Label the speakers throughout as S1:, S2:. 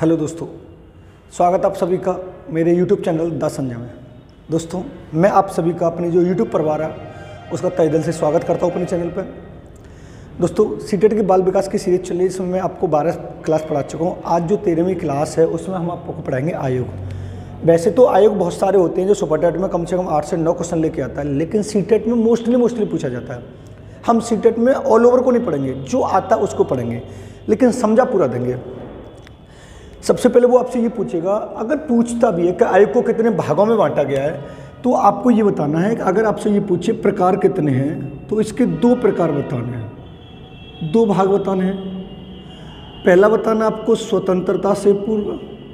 S1: Hello दोस्तों, स्वागत आप सभी का मेरे YouTube चैनल द संजय में। दोस्तों, मैं आप सभी का अपने जो YouTube परिवार है उसका तहे दिल से स्वागत करता हूँ अपने चैनल पर। दोस्तों, सीटेट की बाल विकास की सीरीज चल रही है, इसमें मैं आपको 12 क्लास पढ़ा चुका हूँ। आज जो 13वीं क्लास है उसमें हम आपको पढ़ाएंगे आयोग। वैसे तो आयोग बहुत सारे होते हैं जो सुपर टेट में कम से कम 8 से 9 क्वेश्चन लेके आता है, लेकिन सीटेट में मोस्टली पूछा जाता है। हम सीटेट में ऑल ओवर को नहीं पढ़ेंगे, जो आता है उसको पढ़ेंगे, लेकिन समझा पूरा देंगे। सबसे पहले वो आपसे ये पूछेगा, अगर पूछता भी है कि आयोग को कितने भागों में बांटा गया है, तो आपको ये बताना है कि अगर आपसे ये पूछे प्रकार कितने हैं, तो इसके 2 प्रकार बताने हैं, 2 भाग बताने हैं। पहला बताना आपको स्वतंत्रता से पूर्व,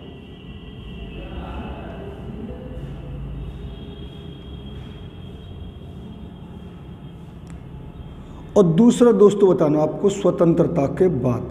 S1: और दूसरा दोस्तों बताना आपको स्वतंत्रता के बाद।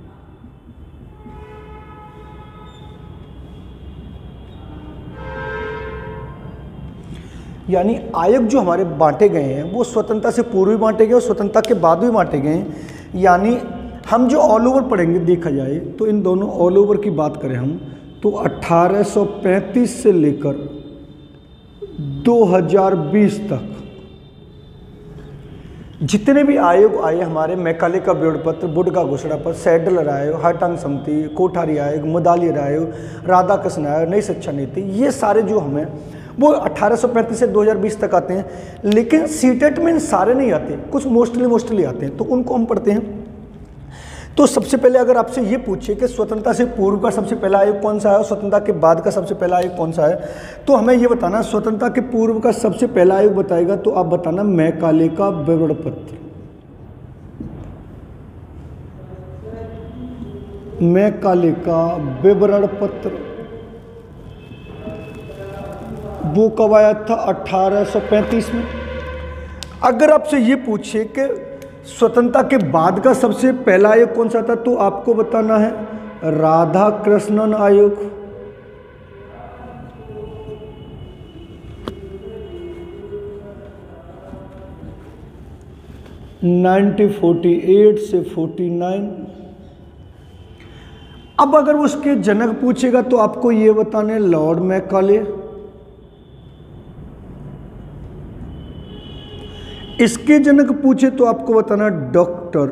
S1: यानी आयोग जो हमारे बांटे गए हैं वो स्वतंत्रता से पूर्व भी बांटे गए और स्वतंत्रता के बाद भी बांटे गए हैं। यानी हम जो ऑल ओवर पढ़ेंगे, देखा जाए तो इन दोनों ऑल ओवर की बात करें हम, तो 1835 से लेकर 2020 तक जितने भी आयोग आए हमारे, मैकाले का ब्योड़पत्र, वुड का घोषणा पत्र, सैडलर आयोग, हार्टंग समिति, कोठारी आयोग, मुदालियर आयोग, राधाकृष्ण आयोग, नई शिक्षा नीति, ये सारे जो हमें वो 1835 से 2020 तक आते हैं। लेकिन सीटेट में सारे नहीं आते, कुछ मोस्टली आते हैं, तो उनको हम पढ़ते हैं। तो सबसे पहले अगर आपसे ये पूछे कि स्वतंत्रता से पूर्व का सबसे पहला आयोग कौन सा है और स्वतंत्रता के बाद का सबसे पहला आयोग कौन सा है, तो हमें ये बताना स्वतंत्रता के पूर्व का सबसे पहला आयोग बताएगा, तो आप बताना मैकाले का विवरण पत्र। मैकाले का विवरण पत्र वो कब आया था? 1835 में। अगर आपसे ये पूछे कि स्वतंत्रता के बाद का सबसे पहला आयोग कौन सा था, तो आपको बताना है राधाकृष्णन आयोग। नाइनटीन 48 से 49। अब अगर उसके जनक पूछेगा तो आपको ये बताने लॉर्ड मैकाले। इसके जनक पूछे तो आपको बताना डॉक्टर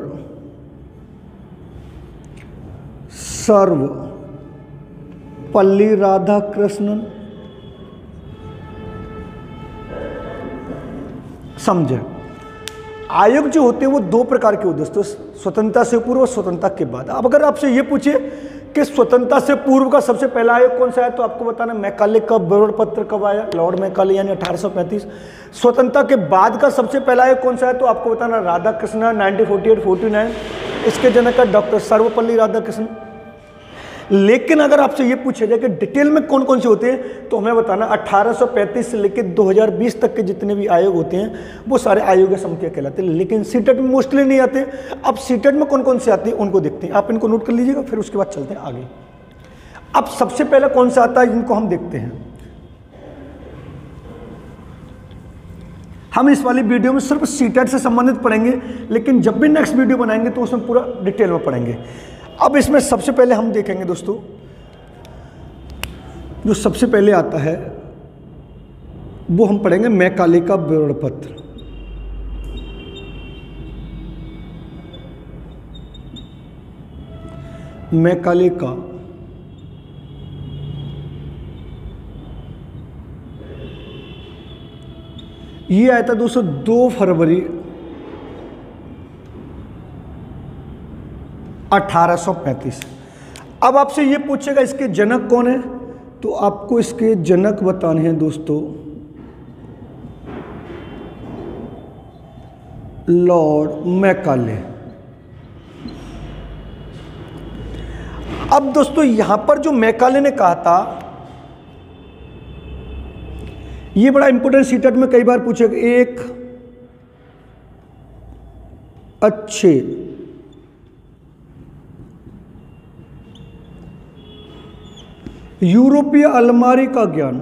S1: सर्वपल्ली राधाकृष्णन। समझे? आयोग जो होते हैं वो 2 प्रकार के होते हैं दोस्तों, स्वतंत्रता से पूर्व और स्वतंत्रता के बाद। अब अगर आपसे ये पूछे कि स्वतंत्रता से पूर्व का सबसे पहला आयोग कौन सा है, तो आपको बताना मैकाले का विवरण पत्र कब आया, लॉर्ड मैकाले, यानी 1835। स्वतंत्रता के बाद का सबसे पहला आयोग कौन सा है, तो आपको बताना राधाकृष्ण, 1948-49। इसके जनक है डॉक्टर सर्वपल्ली राधाकृष्णन। लेकिन अगर आपसे ये पूछा जाए कि डिटेल में कौन कौन से होते हैं, तो हमें बताना 1835 से लेकर 2020 तक के जितने भी आयोग होते हैं वो सारे आयोग समितियां कहलाते हैं। लेकिन सीटेट में मोस्टली नहीं आते। अब सीटेट में कौन कौन से आते हैं उनको देखते हैं, आप इनको नोट कर लीजिएगा, फिर उसके बाद चलते हैं आगे। अब सबसे पहले कौन सा आता है इनको हम देखते हैं। हम इस वाली वीडियो में सिर्फ सीटेट से संबंधित पढ़ेंगे, लेकिन जब भी नेक्स्ट वीडियो बनाएंगे तो उसमें पूरा डिटेल में पढ़ेंगे। अब इसमें सबसे पहले हम देखेंगे दोस्तों, जो सबसे पहले आता है वो हम पढ़ेंगे मैकाले का विवरण पत्र। मैकाले का ये आया था दोस्तों 2 फरवरी 1835। अब आपसे ये पूछेगा इसके जनक कौन है, तो आपको इसके जनक बताने हैं दोस्तों लॉर्ड मैकाले। अब दोस्तों यहां पर जो मैकाले ने कहा था, ये बड़ा इंपॉर्टेंट सीटेट में कई बार पूछेगा। एक अच्छे यूरोपीय अलमारी का ज्ञान,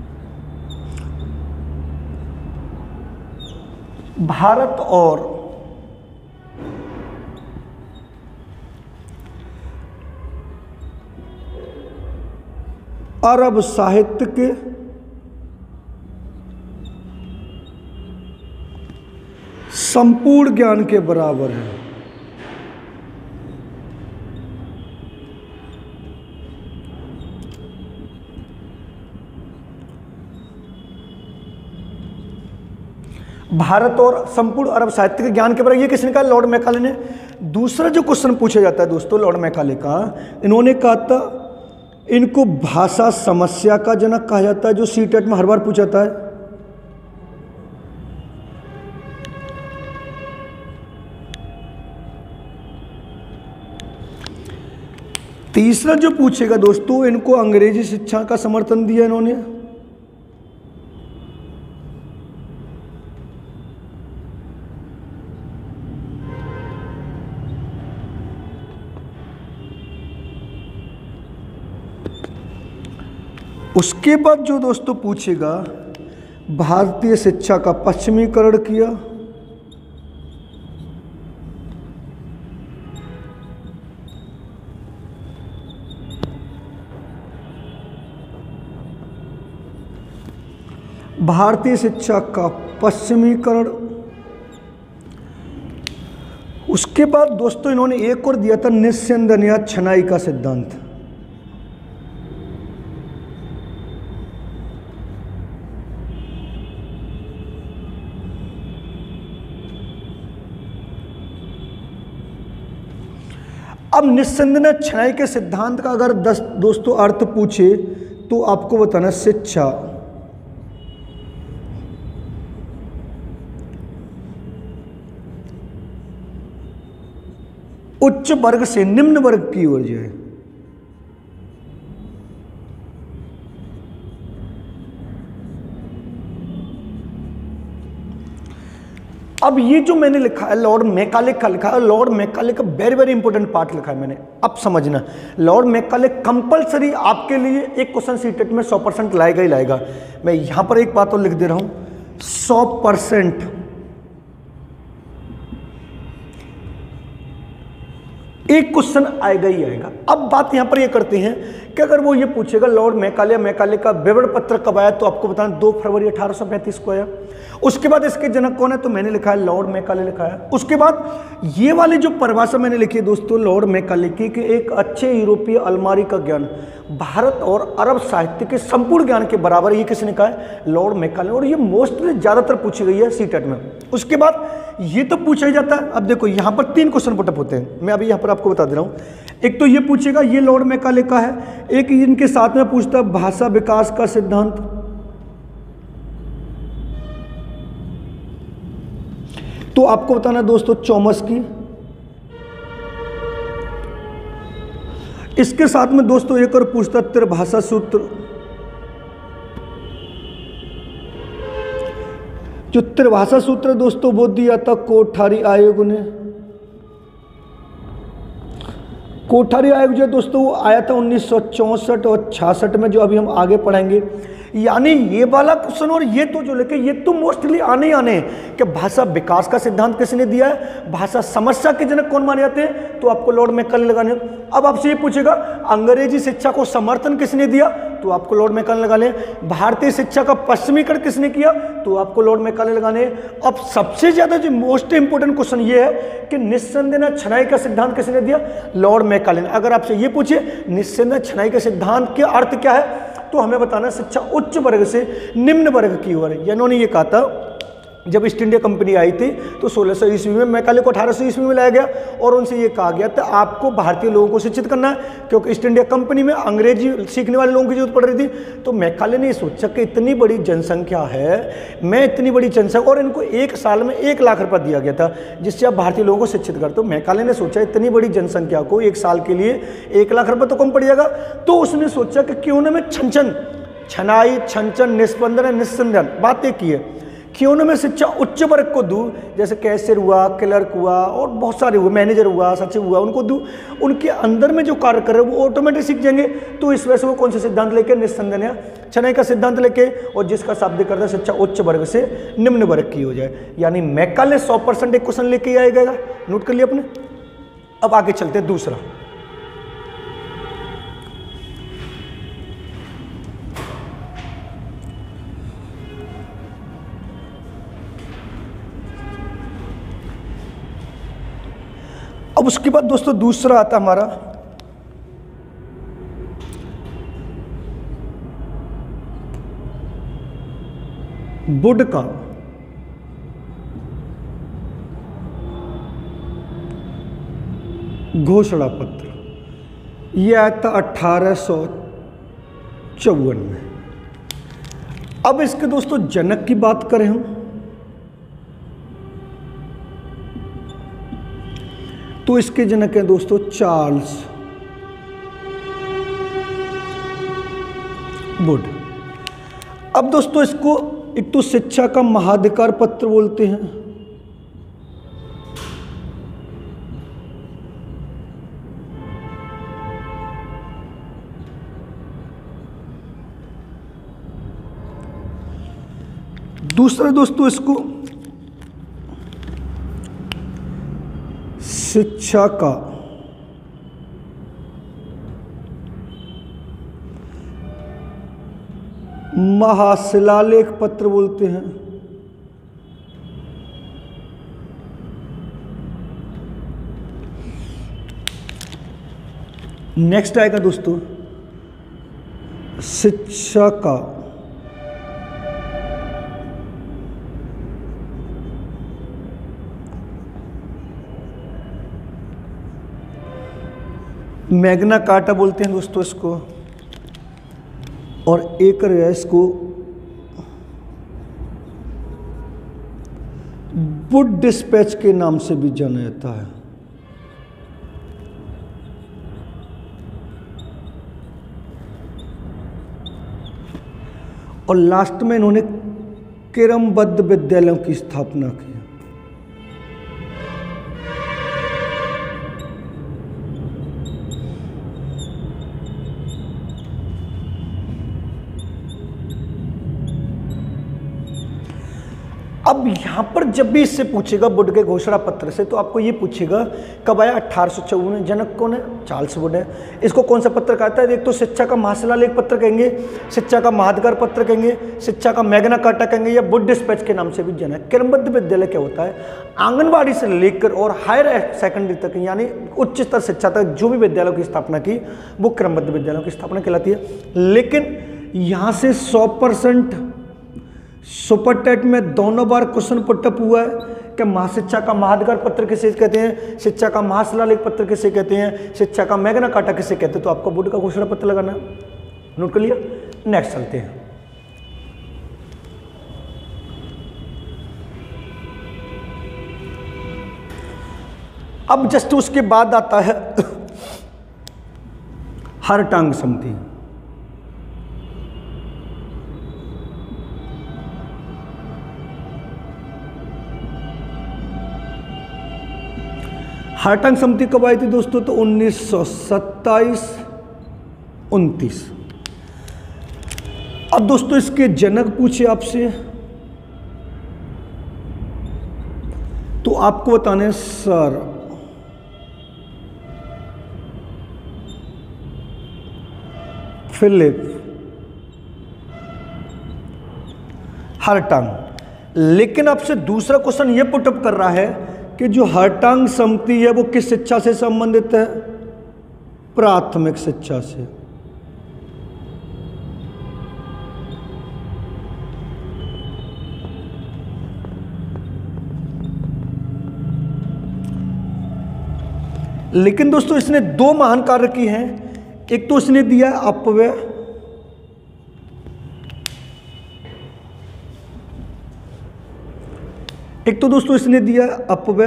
S1: भारत और अरब साहित्य के संपूर्ण ज्ञान के बराबर है। भारत और संपूर्ण अरब साहित्य के ज्ञान के बराबर, ये किसने कहा? लॉर्ड मैकाले ने। दूसरा जो क्वेश्चन पूछा जाता है दोस्तों लॉर्ड मैकाले का, इन्होंने कहा था इनको भाषा समस्या का जनक कहा जाता है, जो सीटेट में हर बार पूछा जाता है। तीसरा जो पूछेगा दोस्तों, इनको अंग्रेजी शिक्षा का समर्थन दिया इन्होंने। उसके बाद जो दोस्तों पूछेगा, भारतीय शिक्षा का पश्चिमीकरण किया। भारतीय शिक्षा का पश्चिमीकरण। उसके बाद दोस्तों इन्होंने एक और दिया था, निस्संदन या छनाई का सिद्धांत। अब निस्संदेह छनाई के सिद्धांत का अगर 10 दोस्तों अर्थ पूछे तो आपको बताना, शिक्षा उच्च वर्ग से निम्न वर्ग की ओर जाए। अब ये जो मैंने लिखा है लॉर्ड मैकाले का लिखा है, लॉर्ड मैकाले का वेरी वेरी इंपॉर्टेंट पार्ट लिखा है मैंने। अब समझना, लॉर्ड मैकाले कंपलसरी आपके लिए एक क्वेश्चन सीटेट में 100% लाएगा ही लाएगा। मैं यहां पर एक बात और लिख दे रहा हूं, 100% एक क्वेश्चन आएगा ही आएगा। अब बात यहां पर ये करते हैं कि अगर वो ये पूछेगा लॉर्ड मैकाले का विवरण पत्र कब आया, तो आपको बताना 2 फरवरी 1835 को आया। उसके बाद इसके जनक कौन है, तो मैंने लिखा है लॉर्ड मैकाले लिखा है। उसके बाद ये वाली जो परिभाषा मैंने लिखी है दोस्तों लॉर्ड मैकाले की, कि एक अच्छे यूरोपीय अलमारी का ज्ञान भारत और अरब साहित्य के संपूर्ण ज्ञान के बराबर, ये किसने कहा है, लॉर्ड मैकाले। और ये मोस्टली ज्यादातर पूछी गई है सीटेट में। उसके बाद ये तो पूछा ही जाता है। अब देखो यहां पर 3 क्वेश्चन पुटअप होते हैं, मैं अभी यहां पर आपको बता दे रहा हूं। एक तो ये पूछेगा, ये लॉर्ड मैकाले का है। एक इनके साथ में पूछता है भाषा विकास का सिद्धांत। तो आपको बताना दोस्तों चॉमस्की। इसके साथ में दोस्तों एक और पूछता त्रिभाषा सूत्र। जो त्रिभाषा सूत्र दोस्तों वो दिया था कोठारी आयोग ने। कोठारी आयोग जो दोस्तों वो आया था 1964 और 66 में, जो अभी हम आगे पढ़ेंगे। यानी ये वाला क्वेश्चन और ये तो जो लेके ये तो मोस्टली आने हैं कि भाषा विकास का सिद्धांत किसने दिया है, भाषा समस्या के जनक कौन माने जाते हैं, तो आपको लॉर्ड मैकाले लगाने। अब आपसे ये पूछेगा अंग्रेजी शिक्षा को समर्थन किसने दिया, तो आपको लॉर्ड मैकाले लगा ले। भारतीय शिक्षा का पश्चिमीकरण किसने किया, तो आपको लॉर्ड मैकाले लगाने। अब सबसे ज्यादा जो मोस्ट इंपोर्टेंट क्वेश्चन ये है कि निस्संदेह छनाई का सिद्धांत किसने दिया, लॉर्ड मैकाले ने। अगर आपसे ये पूछे निस्संदेह छनाई के सिद्धांत के अर्थ क्या है, तो हमें बताना शिक्षा उच्च वर्ग से निम्न वर्ग की ओर है। इन्होंने ये कहा था जब ईस्ट इंडिया कंपनी आई थी तो 1600 ईस्वी में, मैकाले को 1800 ईस्वी में लाया गया और उनसे ये कहा गया था आपको भारतीय लोगों को शिक्षित करना है, क्योंकि ईस्ट इंडिया कंपनी में अंग्रेजी सीखने वाले लोगों की जरूरत पड़ रही थी। तो मैकाले ने सोचा कि इतनी बड़ी जनसंख्या है, मैं इतनी बड़ी जनसंख्या, और इनको 1 साल में 1 लाख रुपया दिया गया था जिससे आप भारतीय लोगों को शिक्षित कर। तो मैकाले ने सोचा इतनी बड़ी जनसंख्या को 1 साल के लिए 1 लाख रुपये तो कम पड़ जाएगा। तो उसने सोचा कि क्यों ना मैं छनाई, छंचन, निस्पंदन, निस्संदन बातें की है, क्यों ना मैं शिक्षा उच्च वर्ग को दूँ, जैसे कैशियर हुआ, क्लर्क हुआ और बहुत सारे हुए, मैनेजर हुआ, सचिव हुआ, उनको दूँ। उनके अंदर में जो कार्य कर रहे हैं वो ऑटोमेटिक सीख जाएंगे। तो इस वजह से वो कौन सा सिद्धांत लेके, निस्संदेह या छनाई का सिद्धांत लेके, और जिसका शाब्दिक अर्थ है शिक्षा उच्च वर्ग से निम्न वर्ग की हो जाए। यानी मैकाले 100% एक क्वेश्चन लेके आएगा, नोट कर लिया आपने। अब आगे चलते हैं दूसरा। अब उसके बाद दोस्तों दूसरा आता हमारा बुड का घोषणा पत्र। यह आया था 1854 में। अब इसके दोस्तों जनक की बात करें हम तो इसके जनक हैं दोस्तों चार्ल्स वुड। अब दोस्तों इसको एक तो शिक्षा का महाधिकार पत्र बोलते हैं, दूसरा दोस्तों इसको शिक्षा का महाशिलालेख पत्र बोलते हैं। नेक्स्ट आएगा दोस्तों शिक्षा का मैग्ना कार्टा बोलते हैं दोस्तों इसको, और एक इसको वुड डिस्पैच के नाम से भी जाना जाता है। और लास्ट में इन्होंने क्रमबद्ध विद्यालयों की स्थापना की। अब यहां पर जब भी इससे पूछेगा वुड के घोषणा पत्र से तो आपको ये पूछेगा कब आया, 1854 में। जनक कौन है? चार्ल्स वुड है। इसको कौन सा पत्र कहता है? एक तो शिक्षा का महाशिलालेख पत्र कहेंगे, शिक्षा का महाधिकार पत्र कहेंगे, शिक्षा का मैग्ना कार्टा कहेंगे, या वुड डिस्पैच के नाम से भी जाना है। क्रमबद्ध विद्यालय क्या होता है? आंगनबाड़ी से लेकर और हायर सेकेंडरी तक यानी उच्च स्तर शिक्षा तक जो भी विद्यालयों की स्थापना की वो क्रमबद्ध विद्यालयों की स्थापना कहलाती है। लेकिन यहां से 100% सुपर टेट में दोनों बार क्वेश्चन पुटअप हुआ है कि महाशिक्षा का महाधिकार पत्र किसे कहते हैं, शिक्षा का महाशिलालेख पत्र किसे कहते हैं, शिक्षा का मैग्ना कार्टा किसे कहते हैं। तो आपको वुड का घोषणा पत्र लगाना है। नोट कर लिया। नेक्स्ट चलते हैं। अब जस्ट उसके बाद आता है हरटांग समिति। हरटांग समिति कब आई थी दोस्तों? तो 1927-29। अब दोस्तों इसके जनक पूछे आपसे तो आपको बताने सर फिलिप हरटांग। लेकिन आपसे दूसरा क्वेश्चन यह पुटअप कर रहा है कि जो हरटांग समिति है वो किस शिक्षा से संबंधित है? प्राथमिक शिक्षा से। लेकिन दोस्तों इसने दो महान कार्य किए हैं। एक तो इसने दिया है अपव्यय, एक तो दोस्तों इसने दिया अपव्यय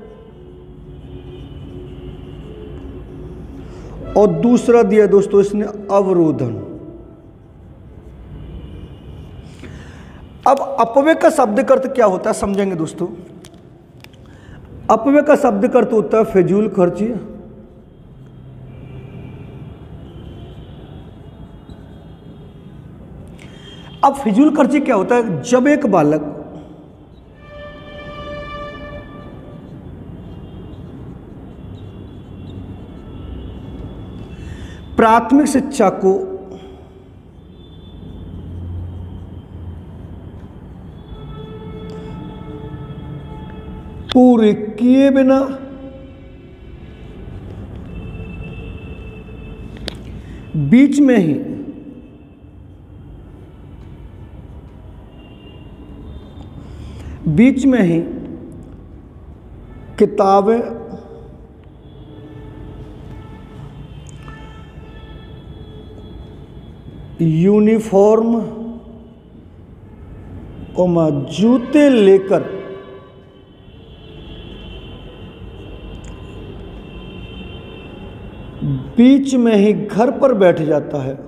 S1: और दूसरा दिया दोस्तों इसने अवरोधन। अब अपव्यय का शब्द अर्थ क्या होता है समझेंगे दोस्तों। अपव्यय का शब्द अर्थ होता है फिजूल खर्ची, अब फिजूल खर्ची क्या होता है? जब एक बालक प्राथमिक शिक्षा को पूरे किए बिना बीच में ही किताबें यूनिफॉर्म जूते लेकर बीच में ही घर पर बैठ जाता है।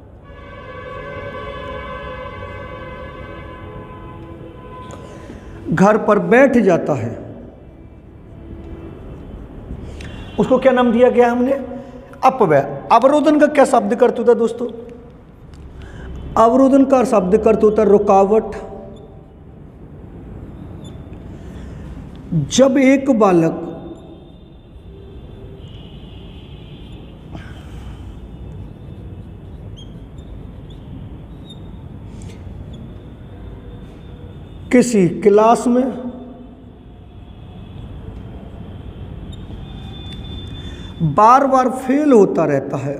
S1: घर पर बैठ जाता है, उसको क्या नाम दिया गया हमने? अपव्यय। अवरोधन का क्या शब्द अर्थ होता है दोस्तों? अवरोधन का शब्द अर्थ होता है रुकावट। जब एक बालक किसी क्लास में बार बार फेल होता रहता है,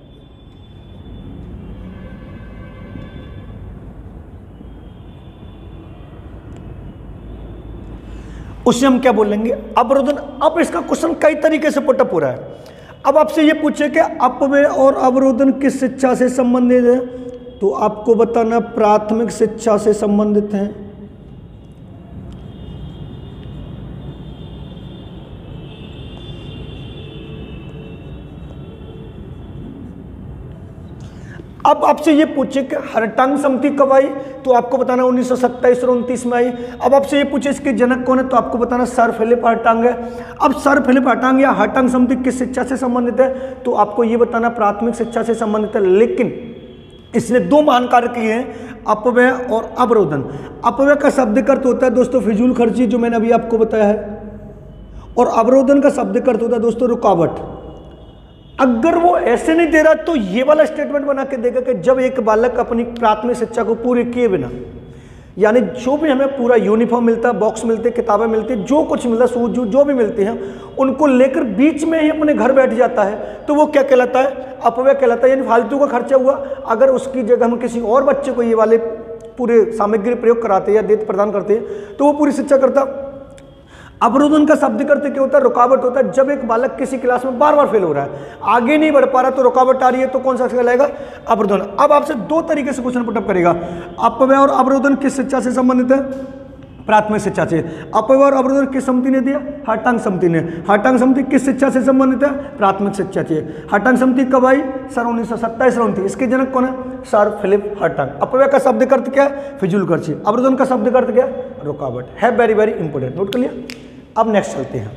S1: उसे हम क्या बोलेंगे? अवरोधन। अब इसका क्वेश्चन कई तरीके से पुटअप हो रहा है। अब आपसे ये पूछे कि अपव्यय और अवरोधन किस शिक्षा से संबंधित है, तो आपको बताना प्राथमिक शिक्षा से संबंधित है। अब आपसे ये पूछे कि हर्टांग समिति कब आई, तो आपको बताना 1927 और 29 में आई। अब आपसे ये पूछे इसके जनक कौन है, तो आपको बताना सर फिलिप हर्टांग है। अब सर फिलिप हर्टांग या हर्टांग समिति किस शिक्षा से संबंधित है, तो आपको ये बताना प्राथमिक शिक्षा से संबंधित है। लेकिन इसने दो महान कार्य किए हैं, अपव्यय और अवरोधन। अपव्यय का शब्द अर्थ होता है दोस्तों फिजूल खर्ची, जो मैंने अभी आपको बताया है, और अवरोधन का शब्द अर्थ होता है दोस्तों रुकावट। अगर वो ऐसे नहीं दे रहा तो ये वाला स्टेटमेंट बना के देगा कि जब एक बालक अपनी प्राथमिक शिक्षा को पूरी किए बिना, यानी जो भी हमें पूरा यूनिफॉर्म मिलता है, बॉक्स मिलते, किताबें मिलती, जो कुछ मिलता है, शूज जो भी मिलते हैं, उनको लेकर बीच में ही अपने घर बैठ जाता है, तो वो क्या कहलाता है? अपव्यय कहलाता है। यानी फालतू का खर्चा हुआ। अगर उसकी जगह हम किसी और बच्चे को ये वाले पूरे सामग्री प्रयोग कराते या देते प्रदान करते हैं, तो वो पूरी शिक्षा करता। अवरोधन का शब्द करते क्या होता है? रुकावट होता है। जब एक बालक किसी क्लास में बार बार फेल हो रहा है, आगे नहीं बढ़ पा रहा, तो रुकावट आ रही है, तो कौन सा कहलाएगा? अवरोधन। अब आपसे दो तरीके से क्वेश्चन पुटअप करेगा। अपव्यय और अवरोधन किस शिक्षा से संबंधित है? प्राथमिक शिक्षा से। अपव्यय और अवरोधन किस समिति ने दिया? हर्टांग समिति ने। हर्टांग समिति किस शिक्षा से संबंधित है? प्राथमिक शिक्षा से। हर्टांग समिति कब आई? सन 1927 और 29। इसके जनक कौन है? Sir Philip Hartog. अपव्यय का शब्द अर्थ क्या है? फिजूल खर्ची। अवरोधन का शब्द अर्थ क्या है? रुकावट है। वेरी वेरी इंपोर्टेंट, नोट कर लिया। अब नेक्स्ट चलते हैं।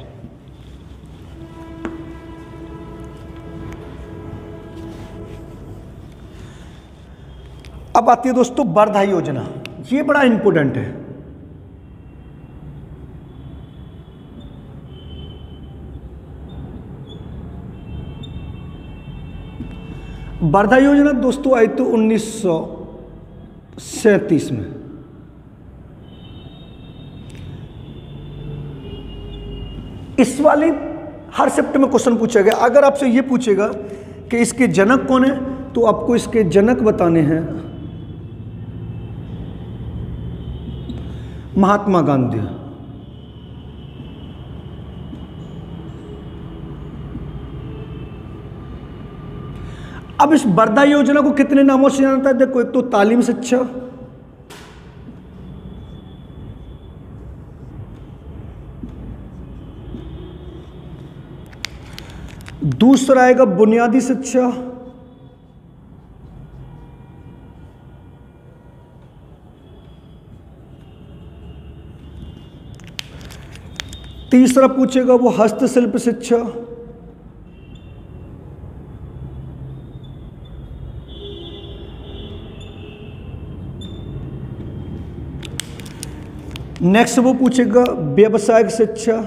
S1: अब आती है दोस्तों वर्धा योजना। ये बड़ा इंपोर्टेंट है। वर्धा योजना दोस्तों आई तो 1937 में। इस वाली हर शिफ्ट में क्वेश्चन पूछा गया। अगर आपसे ये पूछेगा कि इसके जनक कौन है, तो आपको इसके जनक बताने हैं महात्मा गांधी। अब इस वर्धा योजना को कितने नामों से जानता है? देखो, एक तो तालीम शिक्षा, दूसरा आएगा बुनियादी शिक्षा, तीसरा पूछेगा वो हस्तशिल्प शिक्षा, नेक्स्ट वो पूछेगा व्यावसायिक शिक्षा,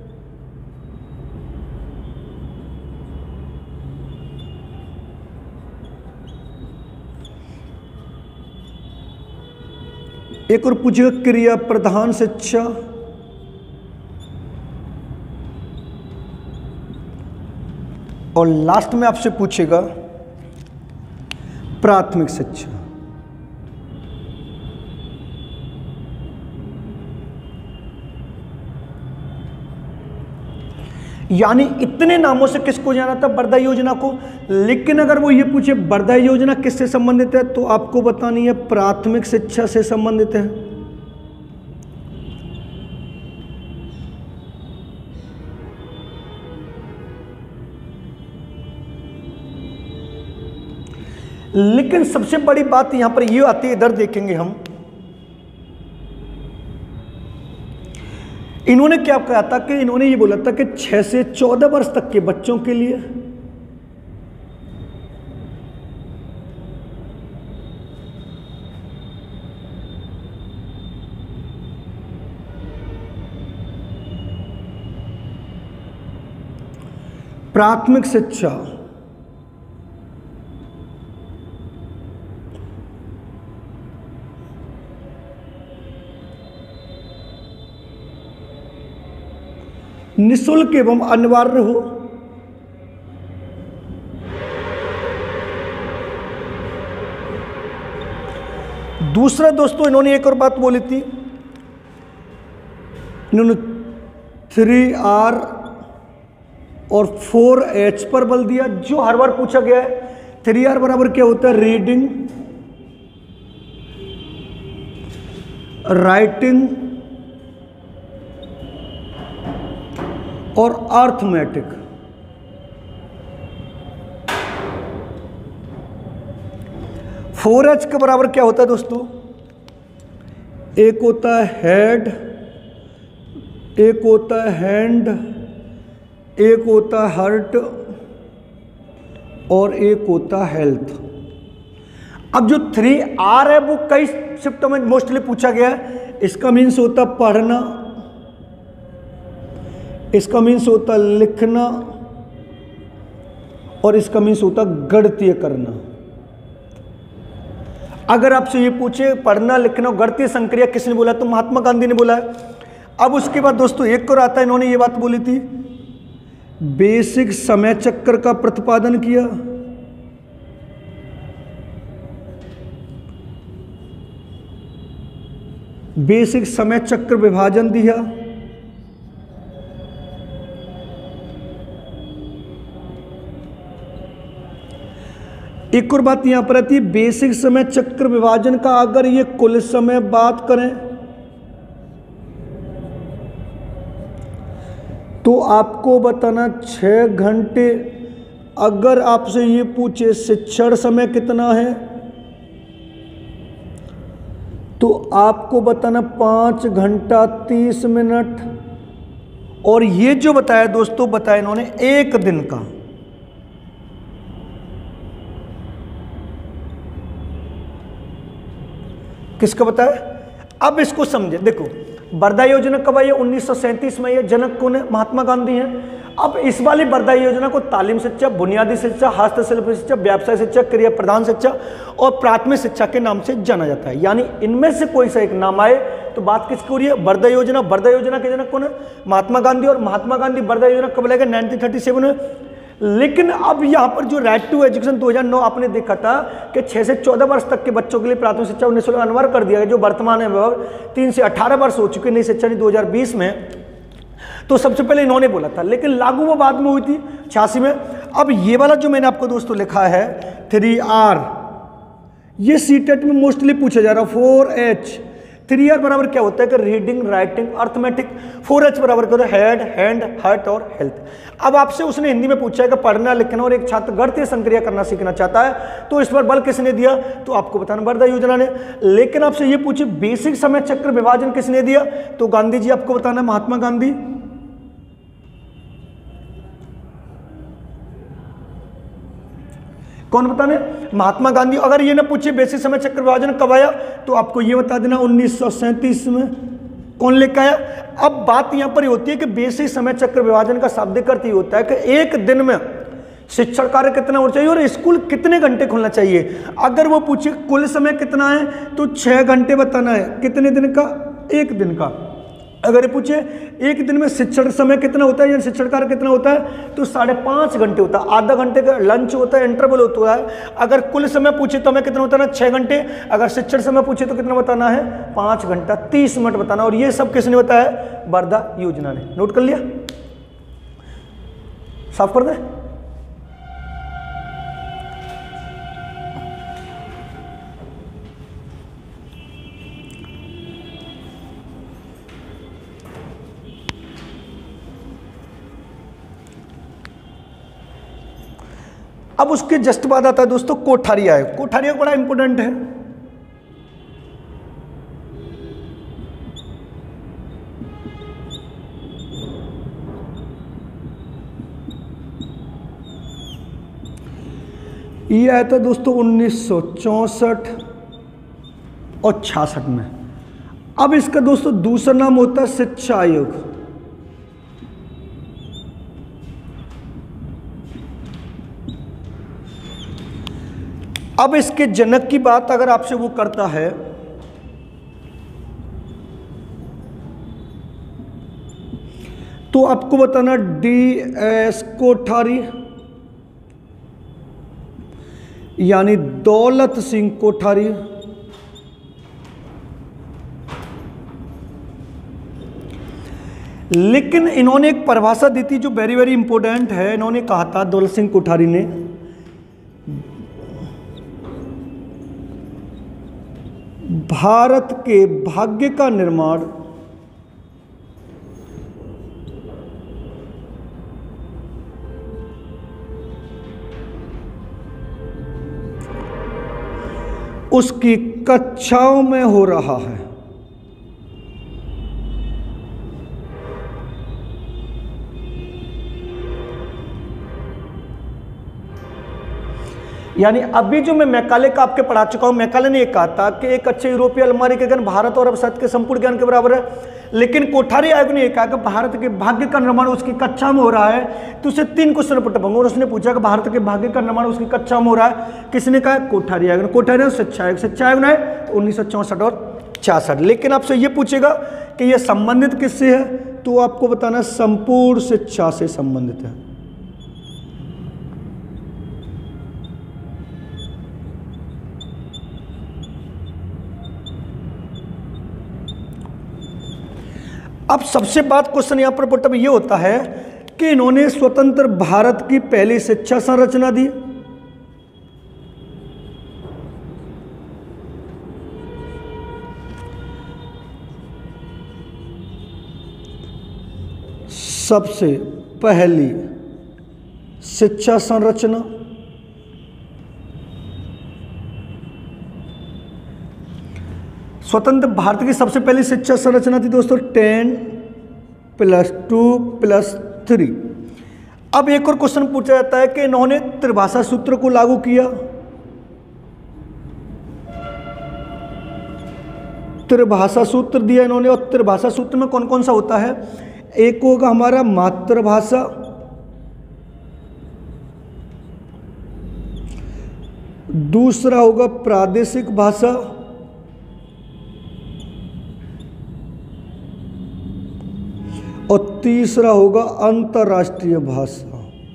S1: एक और पूछेगा क्रिया प्रधान शिक्षा, और लास्ट में आपसे पूछेगा प्राथमिक शिक्षा। यानी इतने नामों से किसको जाना था, बरदाई योजना को। लेकिन अगर वो ये पूछे बरदाई योजना किससे संबंधित है, तो आपको बतानी है प्राथमिक शिक्षा से संबंधित है। लेकिन सबसे बड़ी बात यहां पर ये आती है, इधर देखेंगे हम, इन्होंने क्या कहा था कि इन्होंने ये बोला था कि 6 से 14 वर्ष तक के बच्चों के लिए प्राथमिक शिक्षा निःशुल्क एवं अनिवार्य हो। दूसरा दोस्तों इन्होंने एक और बात बोली थी, इन्होंने 3R और 4H पर बल दिया, जो हर बार पूछा गया है। 3R बराबर क्या होता है, रीडिंग, राइटिंग और अर्थमेटिक। फोर एच के बराबर क्या होता है दोस्तों, एक होता है हेड, एक होता है हैंड, एक होता है हार्ट और एक होता है हेल्थ। अब जो 3R है वो कई शिफ्टों में मोस्टली पूछा गया है। इसका मीन्स होता है पढ़ना, इसका मीन्स होता है लिखना और इसका मीन्स होता है गणितीय करना। अगर आपसे ये पूछे पढ़ना लिखना गणितीय संक्रिया किसने बोला, तो महात्मा गांधी ने बोला है। अब उसके बाद दोस्तों एक और आता है, इन्होंने ये बात बोली थी, बेसिक समय चक्र का प्रतिपादन किया। बेसिक समय चक्र विभाजन दिया। एक और बात यहां पर आती है, बेसिक समय चक्र विभाजन का अगर ये कुल समय बात करें तो आपको बताना 6 घंटे। अगर आपसे ये पूछे शिक्षण समय कितना है तो आपको बताना 5 घंटा 30 मिनट। और ये जो बताया दोस्तों, बताया इन्होंने 1 दिन का। किसका बताया, अब इसको समझे। देखो बरदाई योजना कब आई है, 1937 में। ये जनक कौन है, महात्मा गांधी हैं। अब इस वाली बरदाई योजना को तालीम शिक्षा, बुनियादी शिक्षा, हस्तशिल्प शिक्षा, व्यवसाय शिक्षा, क्रिया प्रधान शिक्षा और प्राथमिक शिक्षा के नाम से जाना जाता है। यानी इनमें से कोई सा एक नाम आए तो बात किसकी हो रही है, बरदाई योजना। बरदाई योजना के जनक कौन है, महात्मा गांधी। और महात्मा गांधी बरदाई योजना कब लाएगा, 1937 में। लेकिन अब यहाँ पर जो राइट टू एजुकेशन 2009 आपने देखा था कि 6 से 14 वर्ष तक के बच्चों के लिए प्राथमिक शिक्षा 1916 अनिवार्य कर दिया गया, जो वर्तमान है 3 से 18 वर्ष हो चुके नई शिक्षा नीति 2020 में। तो सबसे पहले इन्होंने बोला था, लेकिन लागू वो बाद में हुई थी 86 में। अब ये वाला जो मैंने आपको दोस्तों लिखा है 3R, ये सीटेट में मोस्टली पूछा जा रहा है। 4H, 3R बराबर क्या होता है कि रीडिंग, राइटिंग, अर्थमेटिक। 4H बराबर क्या होता है, हेड, हैंड, हार्ट और हेल्थ। अब आपसे उसने हिंदी में पूछा है कि पढ़ना लिखना और एक छात्र गणितीय संक्रिया करना सीखना चाहता है, तो इस पर बल किसने दिया, तो आपको बताना बरदाई योजना ने। लेकिन आपसे ये पूछे बेसिक समय चक्र विभाजन किसने दिया, तो गांधी जी, आपको बताना महात्मा गांधी। कौन बताने, महात्मा गांधी। अगर ये ना पूछे बेसिक समय चक्र विभाजन कब आया, तो आपको ये बता देना 1937 में। कौन लेकर आया। अब बात यहां पर होती है कि बेसिक समय चक्र विभाजन का शाब्दिक अर्थ ये होता है कि एक दिन में शिक्षण कार्य कितना होना चाहिए और स्कूल कितने घंटे खुलना चाहिए। अगर वो पूछे कुल समय कितना है तो 6 घंटे बताना है। कितने दिन का, 1 दिन का। अगर ये पूछे एक दिन में शिक्षण समय कितना होता है या शिक्षण कार्य कितना होता है, तो 5.5 घंटे होता है। आधा घंटे का लंच होता है, इंटरवल होता है। अगर कुल समय पूछे तो हमें कितना बताना है, 6 घंटे। अगर शिक्षण समय पूछे तो कितना बताना है, 5 घंटा 30 मिनट बताना। और ये सब किसने बताया, वर्धा योजना ने। नोट कर लिया, साफ कर दे। अब उसके जस्ट बाद आता है दोस्तों कोठारी आयोग। कोठारी आयोग बड़ा इंपॉर्टेंट है। ये आया था दोस्तों 1964 और 66 में। अब इसका दोस्तों दूसरा नाम होता है शिक्षा आयोग। अब इसके जनक की बात अगर आपसे वो करता है तो आपको बताना DS कोठारी, यानी दौलत सिंह कोठारी। लेकिन इन्होंने एक परिभाषा दी थी जो वेरी वेरी इंपॉर्टेंट है। इन्होंने कहा था, दौलत सिंह कोठारी ने, भारत के भाग्य का निर्माण उसकी कक्षाओं में हो रहा है। यानी अभी जो मैं मैकाले का आपके पढ़ा चुका हूं, मैकाले ने यह कहा था कि एक अच्छे यूरोपीय अलमारी के ज्ञान भारत और अवसाद के संपूर्ण ज्ञान के बराबर है। लेकिन कोठारी आयोग ने यह कहा कि भारत के भाग्य का निर्माण उसकी कक्षा में हो रहा है। तो उसे 3 क्वेश्चन पुट और उसने पूछा कि भारत के भाग्य का निर्माण उसकी कक्षा में हो रहा है, किसने कहा, कोठारी आयोग ने। कोठारी आयोग, शिक्षा आयोग। शिक्षा आयोग ने 1964 और 66। लेकिन आपसे यह पूछेगा कि यह संबंधित किससे है, तो आपको बताना संपूर्ण शिक्षा से संबंधित है। अब सबसे बात क्वेश्चन यहां पर पुटअप ये होता है कि इन्होंने स्वतंत्र भारत की पहली शिक्षा संरचना दी। सबसे पहली शिक्षा संरचना स्वतंत्र भारत की सबसे पहली शिक्षा संरचना थी दोस्तों 10+2+3। अब एक और क्वेश्चन पूछा जाता है कि इन्होंने त्रिभाषा सूत्र को लागू किया। त्रिभाषा सूत्र दिया इन्होंने, और त्रिभाषा सूत्र में कौन कौन सा होता है, एक होगा हमारा मातृभाषा, दूसरा होगा प्रादेशिक भाषा, और तीसरा होगा अंतर्राष्ट्रीय भाषा।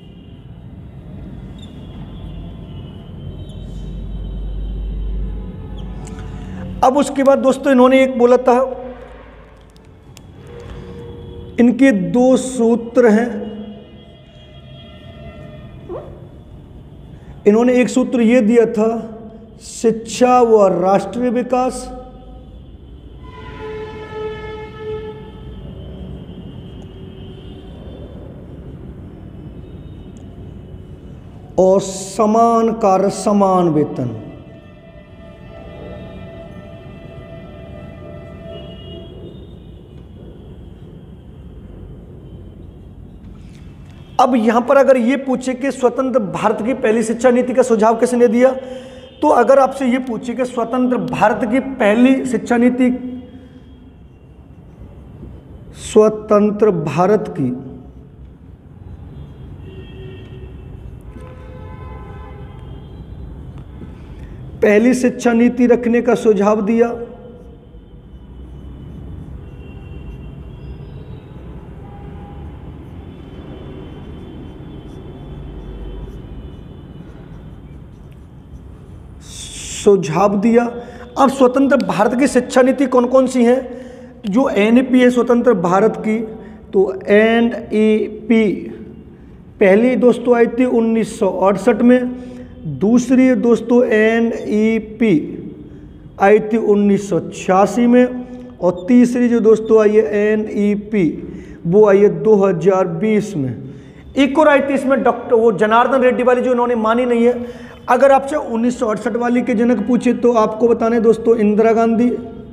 S1: अब उसके बाद दोस्तों इन्होंने एक बोला था, इनके 2 सूत्र हैं। इन्होंने एक सूत्र ये दिया था, शिक्षा व राष्ट्रीय विकास, और समान कार्य समान वेतन। अब यहां पर अगर ये पूछे कि स्वतंत्र भारत की पहली शिक्षा नीति का सुझाव किसने दिया, तो अगर आपसे ये पूछे कि स्वतंत्र भारत की पहली शिक्षा नीति, स्वतंत्र भारत की पहली शिक्षा नीति रखने का सुझाव दिया, सुझाव दिया। अब स्वतंत्र भारत की शिक्षा नीति कौन कौन सी है? जो एनईपी है स्वतंत्र भारत की, तो एनईपी पहली दोस्तों आई थी 1968 में, दूसरी दोस्तों एनईपी आई थी 1986 में, और तीसरी जो दोस्तों आई है एनईपी वो आई है 2020 में। एक और आई थी इसमें डॉक्टर वो जनार्दन रेड्डी वाली, जो इन्होंने मानी नहीं है। अगर आपसे 1968 वाली के जनक पूछे तो आपको बताने दोस्तों इंदिरा गांधी,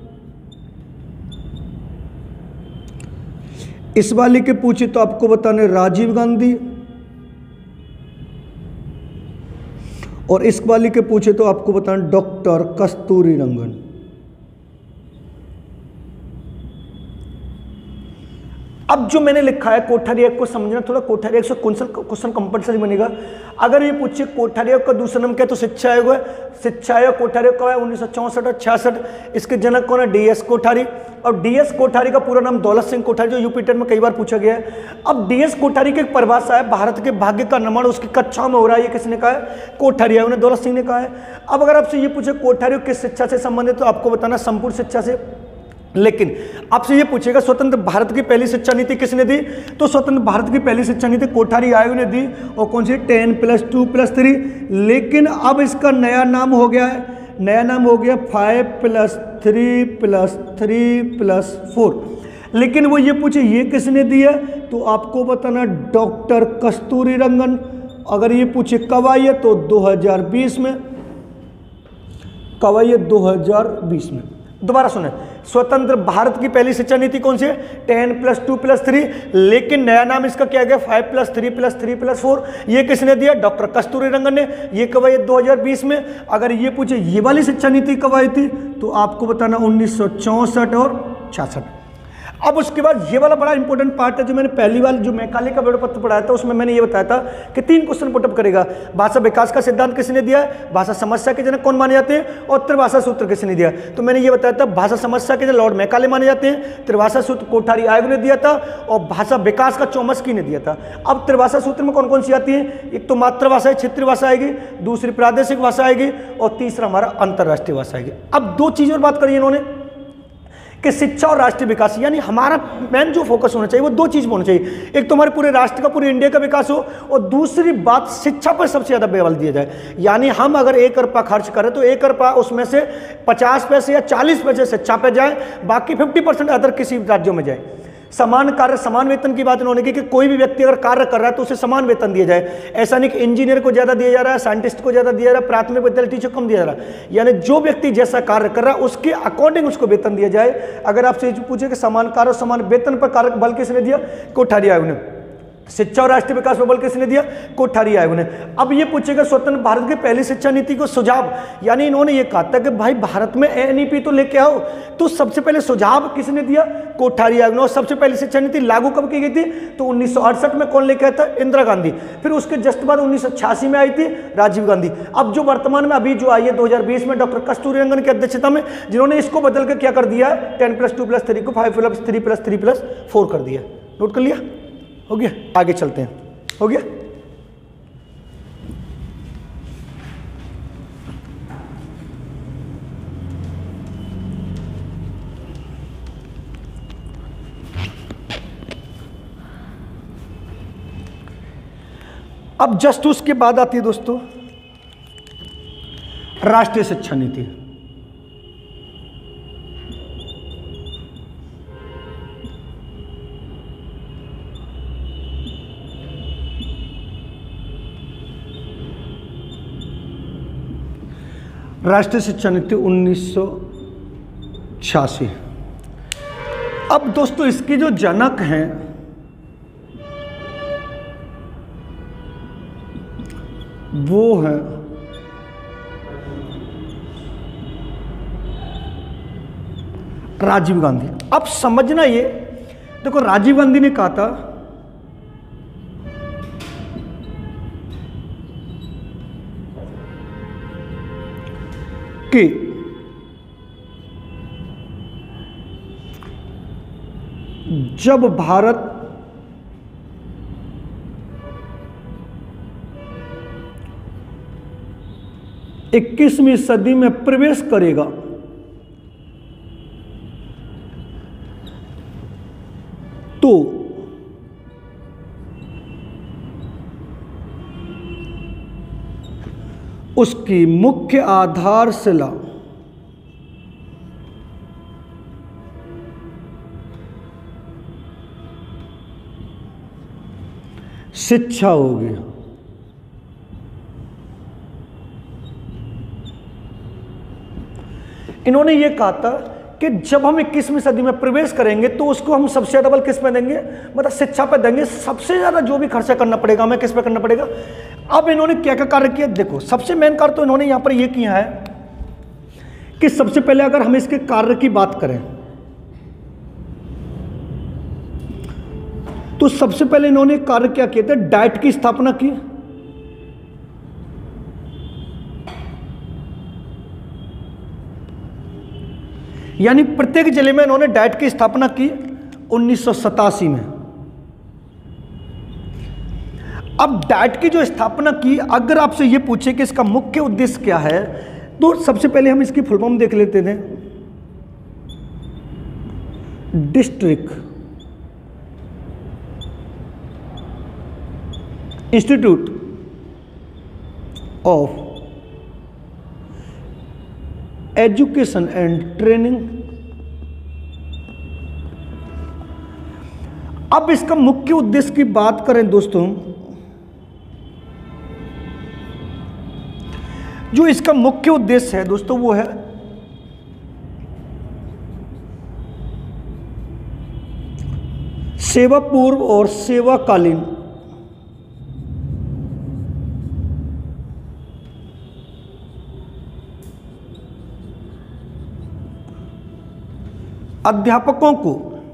S1: इस वाली के पूछे तो आपको बताने राजीव गांधी, और इस वाली के पूछे तो आपको बताने डॉक्टर कस्तूरी रंगन। अब जो मैंने लिखा है कोठारी एक्ट को समझना, थोड़ा कोठारी एक्ट से क्वेश्चन कंपलसरी बनेगा। अगर ये पूछे कोठारी एक्ट का दूसरा नाम क्या है तो शिक्षा आयोग है। शिक्षा आयोग कोठारी आयोग का है 1964 और 66। इसके जनक कौन है? डीएस कोठारी। और डीएस कोठारी का पूरा नाम दौलत सिंह कोठारी, जो यूपी टेट में कई बार पूछा गया है। अब डीएस कोठारी की एक परिभाषा है, भारत के भाग्य का निर्माण उसकी कक्षाओं में हो रहा है, ये किसने कहा है? कोठारी आयोग ने, दौलत सिंह ने कहा है। अब अगर आपसे ये पूछे कोठारी आयोग किस शिक्षा से संबंधित, तो आपको बताना संपूर्ण शिक्षा से। लेकिन आपसे ये पूछेगा स्वतंत्र भारत की पहली शिक्षा नीति किसने दी, तो स्वतंत्र भारत की पहली शिक्षा नीति कोठारी आयोग ने दी, और कौन सी? 10+2+3। लेकिन अब इसका नया नाम हो गया है, नया नाम हो गया 5+3+3+4। लेकिन वो ये पूछे ये किसने दिया, तो आपको बताना डॉक्टर कस्तूरी रंगन। अगर ये पूछे कब आई है तो 2020 में, कब आई है? 2020 में। दोबारा सुने, स्वतंत्र भारत की पहली शिक्षा नीति कौन सी है? 10+2+3। लेकिन नया नाम इसका क्या गया? 5+3+3+4। ये किसने दिया? डॉक्टर कस्तूरी रंगन ने। ये कब आई? 2020 में। अगर ये पूछे ये वाली शिक्षा नीति कब आई थी, तो आपको बताना 1964 और 66। अब उसके बाद ये वाला बड़ा इंपॉर्टेंट पार्ट है, जो मैंने पहली बार जो मैकाले का वेड़पत्र पढ़ाया था उसमें मैंने ये बताया था कि 3 क्वेश्चन पुटअप करेगा। भाषा विकास का सिद्धांत किसने दिया है? भाषा समस्या के जनक कौन माने जाते हैं? और त्रिभाषा सूत्र किसने दिया? तो मैंने ये बताया था भाषा समस्या के जनक लॉर्ड मैकाले माने जाते हैं, त्रिभाषा सूत्र कोठारी आयोग ने दिया था, और भाषा विकास का चौमस्की ने दिया था। अब त्रिभाषा सूत्र में कौन कौन सी आती है? एक तो मातृभाषा है, क्षेत्रीय भाषा आएगी, दूसरी प्रादेशिक भाषा आएगी, और तीसरा हमारा अंतर्राष्ट्रीय भाषा आएगी। अब 2 चीज़ और बात करी इन्होंने कि शिक्षा और राष्ट्रीय विकास, यानी हमारा मेन जो फोकस होना चाहिए वो 2 चीज होना चाहिए। एक तो हमारे पूरे राष्ट्र का, पूरे इंडिया का विकास हो, और दूसरी बात शिक्षा पर सबसे ज्यादा बल दिया जाए। यानी हम अगर 1 रुपया खर्च करें तो 1 रुपया उसमें से 50 पैसे या 40 पैसे शिक्षा पे जाए, बाकी 50% अदर किसी राज्यों में जाए। समान कार्य समान वेतन की बात इन्होंने की कि कोई भी व्यक्ति अगर कार्य कर रहा है तो उसे समान वेतन दिया जाए। ऐसा नहीं कि इंजीनियर को ज्यादा दिया जा रहा है, साइंटिस्ट को ज्यादा दिया जा रहा है, प्राथमिक विद्यालय टीचर कम दिया जा रहा है। यानी जो व्यक्ति जैसा कार्य कर रहा है उसके अकॉर्डिंग उसको वेतन दिया जाए। अगर आपसे पूछे कि समान कार्य और समान वेतन पर कार्य बल किसने दिया? कोठारी आयोग ने। शिक्षा और राष्ट्रीय विकास पर बल किसने दिया? कोठारी आयोग ने। अब ये पूछेगा स्वतंत्र भारत की पहली शिक्षा नीति को सुझाव, यानी इन्होंने ये कहा था कि भाई भारत में एनईपी तो लेके आओ, तो सबसे पहले सुझाव किसने दिया? कोठारी आयोग ने। और सबसे पहली शिक्षा नीति लागू कब की गई थी? तो 1968 में कौन लेके आया था? इंदिरा गांधी। फिर उसके जस्ट बाद 1986 में आई थी राजीव गांधी। अब जो वर्तमान में अभी जो आई है 2020 में डॉक्टर कस्तूरी रंगन की अध्यक्षता में, जिन्होंने इसको बदल के क्या कर दिया है? 10+2+3 को 5+3+3+4 कर दिया। नोट कर लिया? हो गया? आगे चलते हैं। हो गया? अब जस्ट उसके बाद आती है दोस्तों राष्ट्रीय शिक्षा नीति। राष्ट्रीय शिक्षा नीति 1986। अब दोस्तों इसके जो जनक हैं वो है राजीव गांधी। अब समझना ये देखो, राजीव गांधी ने कहा था कि जब भारत 21वीं सदी में प्रवेश करेगा तो उसकी मुख्य आधारशिला शिक्षा होगी। इन्होंने ये कहा था कि जब हम 21वीं सदी में प्रवेश करेंगे तो उसको हम सबसे डबल किस पे देंगे, मतलब शिक्षा पे देंगे। सबसे ज्यादा जो भी खर्चा करना पड़ेगा हमें किस पे करना पड़ेगा। अब इन्होंने क्या क्या कार्य किया, देखो सबसे मेन कार्य तो इन्होंने यहां पर यह किया है कि सबसे पहले अगर हम इसके कार्य की बात करें तो सबसे पहले इन्होंने कार्य क्या किए थे, डाइट की स्थापना की। यानी प्रत्येक जिले में इन्होंने डाइट की स्थापना की 1987 में। अब डाइट की जो स्थापना की, अगर आपसे ये पूछे कि इसका मुख्य उद्देश्य क्या है, तो सबसे पहले हम इसकी फुल फॉर्म देख लेते थे। District institute of education and training. अब इसका मुख्य उद्देश्य की बात करें दोस्तों, जो इसका मुख्य उद्देश्य है दोस्तों वो है सेवा पूर्व और सेवाकालीन अध्यापकों को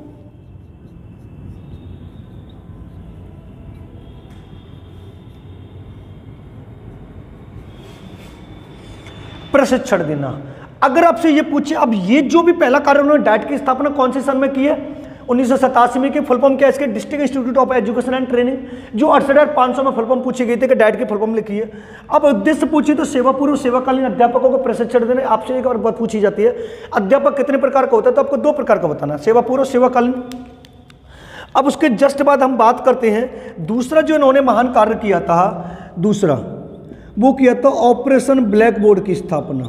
S1: प्रशिक्षण देना। अगर आपसे ये पूछे, अब ये जो भी पहला कार्य उन्होंने डाइट की स्थापना कौन से सन में की है, 1987 में। की फुल फॉर्म क्या है इसके, district institute of education and training. जो 68,500 में फुल फॉर्म पूछी गई थी कि डाइट की फुल फॉर्म लिखी है। अब उद्देश्य पूछिए तो सेवा पूर्व सेवाकालीन अध्यापकों को प्रशिक्षण देने। आपसे एक और बात पूछी जाती है, अध्यापक कितने प्रकार का होता है, तो आपको 2 प्रकार का बताना, सेवा पूर्व सेवाकालीन। अब उसके जस्ट बाद हम बात करते हैं दूसरा जो इन्होंने महान कार्य किया था, दूसरा वो किया था ऑपरेशन ब्लैक बोर्ड की स्थापना।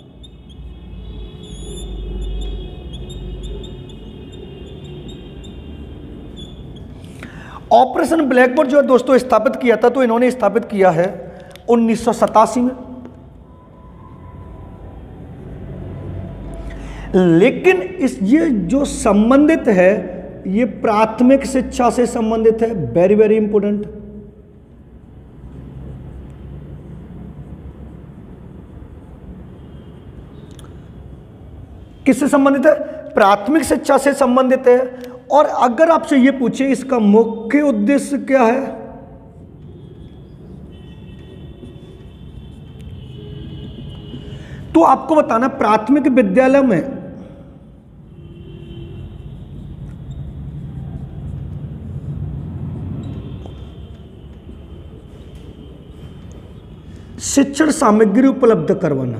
S1: ऑपरेशन ब्लैक बोर्ड जो है दोस्तों स्थापित किया था, तो इन्होंने स्थापित किया है 1987 में। लेकिन ये जो संबंधित है, ये प्राथमिक शिक्षा से संबंधित है। Very very important. किससे संबंधित है, प्राथमिक शिक्षा से संबंधित है। और अगर आपसे यह पूछे इसका मुख्य उद्देश्य क्या है, तो आपको बताना प्राथमिक विद्यालय में शिक्षण सामग्री उपलब्ध करवाना।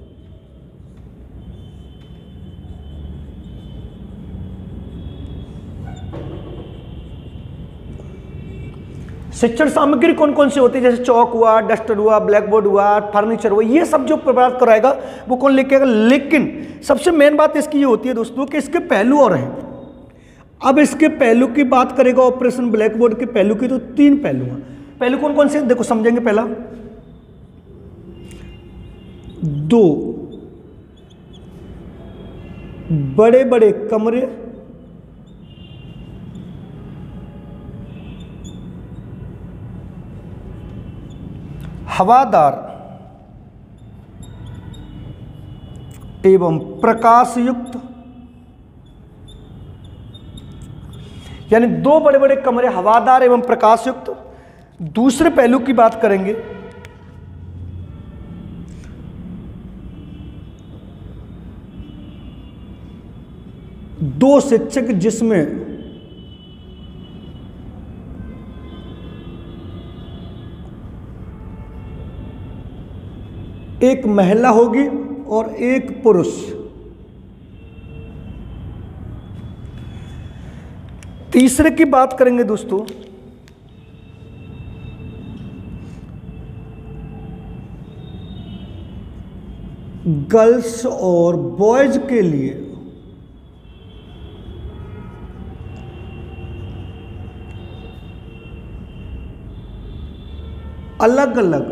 S1: शिक्षण सामग्री कौन कौन सी होती है, जैसे चौक हुआ, डस्टर हुआ, ब्लैक बोर्ड हुआ, फर्नीचर हुआ, ये सब जो प्रदान कराएगा वो कौन लेके आएगा। लेकिन सबसे मेन बात इसकी ये होती है दोस्तों कि इसके पहलू और हैं। अब इसके पहलू की बात करेगा ऑपरेशन ब्लैक बोर्ड के पहलू की, तो 3 पहलू हैं। पहलू कौन कौन से देखो समझेंगे। पहला, 2 बड़े बड़े कमरे, हवादार एवं प्रकाश युक्त, यानी 2 बड़े बड़े कमरे हवादार एवं प्रकाश युक्त। दूसरे पहलू की बात करेंगे, दो शिक्षक जिसमें एक महिला होगी और एक पुरुष। तीसरे की बात करेंगे दोस्तों, गर्ल्स और बॉयज के लिए अलग अलग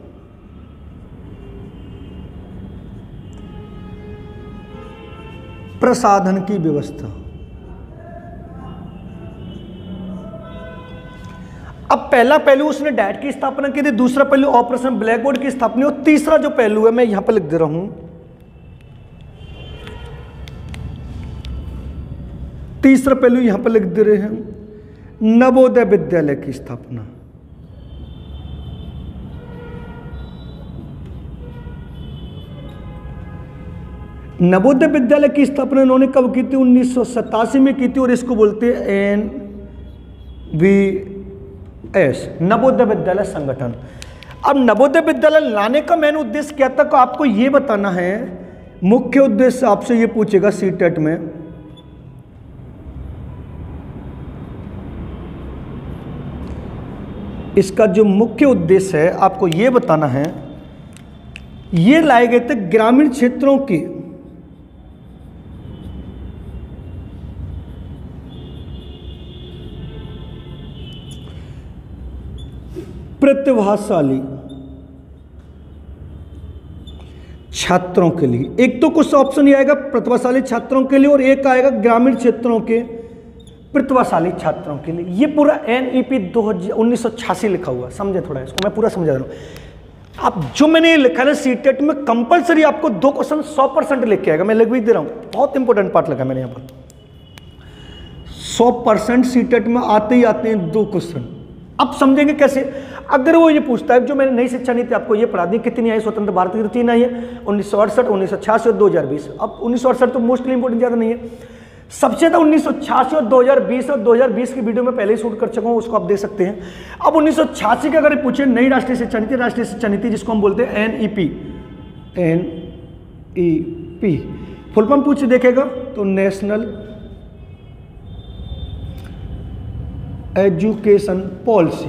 S1: प्रसाधन की व्यवस्था। अब पहला पहलू उसने डाइट की स्थापना की थी, दूसरा पहलू ऑपरेशन ब्लैक बोर्ड की स्थापना, और तीसरा जो पहलू है मैं यहां पर लिख दे रहा हूं, तीसरा पहलू यहां पर लिख दे रहे हैं, नवोदय विद्यालय की स्थापना। नवोदय विद्यालय की स्थापना इन्होंने कब की थी? 1987 में की थी, और इसको बोलते हैं NVS, नवोदय विद्यालय संगठन। अब नवोदय विद्यालय लाने का मेन उद्देश्य क्या था, आपको यह बताना है। मुख्य उद्देश्य आपसे यह पूछेगा सीटेट में, इसका जो मुख्य उद्देश्य है आपको यह बताना है, ये लाए गए थे ग्रामीण क्षेत्रों की प्रतिभाशाली छात्रों के लिए। एक तो कुछ ऑप्शन ये आएगा प्रतिभाशाली छात्रों के लिए, और एक आएगा ग्रामीण क्षेत्रों के प्रतिभाशाली छात्रों के लिए। ये पूरा NEP 1986 लिखा हुआ, समझे थोड़ा इसको, मैं पूरा समझा रहा हूं। अब जो मैंने ये लिखा है सीटेट में कंपलसरी आपको 2 क्वेश्चन 100% लिख के आएगा, मैं लिख भी दे रहा हूं, बहुत इंपॉर्टेंट पार्ट लगा मैंने यहां पर। 100% सीटेट में आते ही आते हैं 2 क्वेश्चन। अब समझेंगे कैसे। अगर वो ये पूछता है, जो मैंने नई शिक्षा नीति आपको ये पढ़ा दी, कितनी आई स्वतंत्र भारत की? तो 3 आई है, 1968, 1986 और 2020। अब 1968 तो मोस्टली इंपोर्टेंट ज़्यादा नहीं है, सबसे ज़्यादा 1986 और 2020, और 2020 की वीडियो में पहले ही शूट कर चुका हूँ, उसको आप देख सकते हैं। अब 1986 का अगर पूछे नई राष्ट्रीय शिक्षा नीति जिसको हम बोलते हैं NEP, फुल फॉर्म पूछ देखेगा तो नेशनल एजुकेशन पॉलिसी।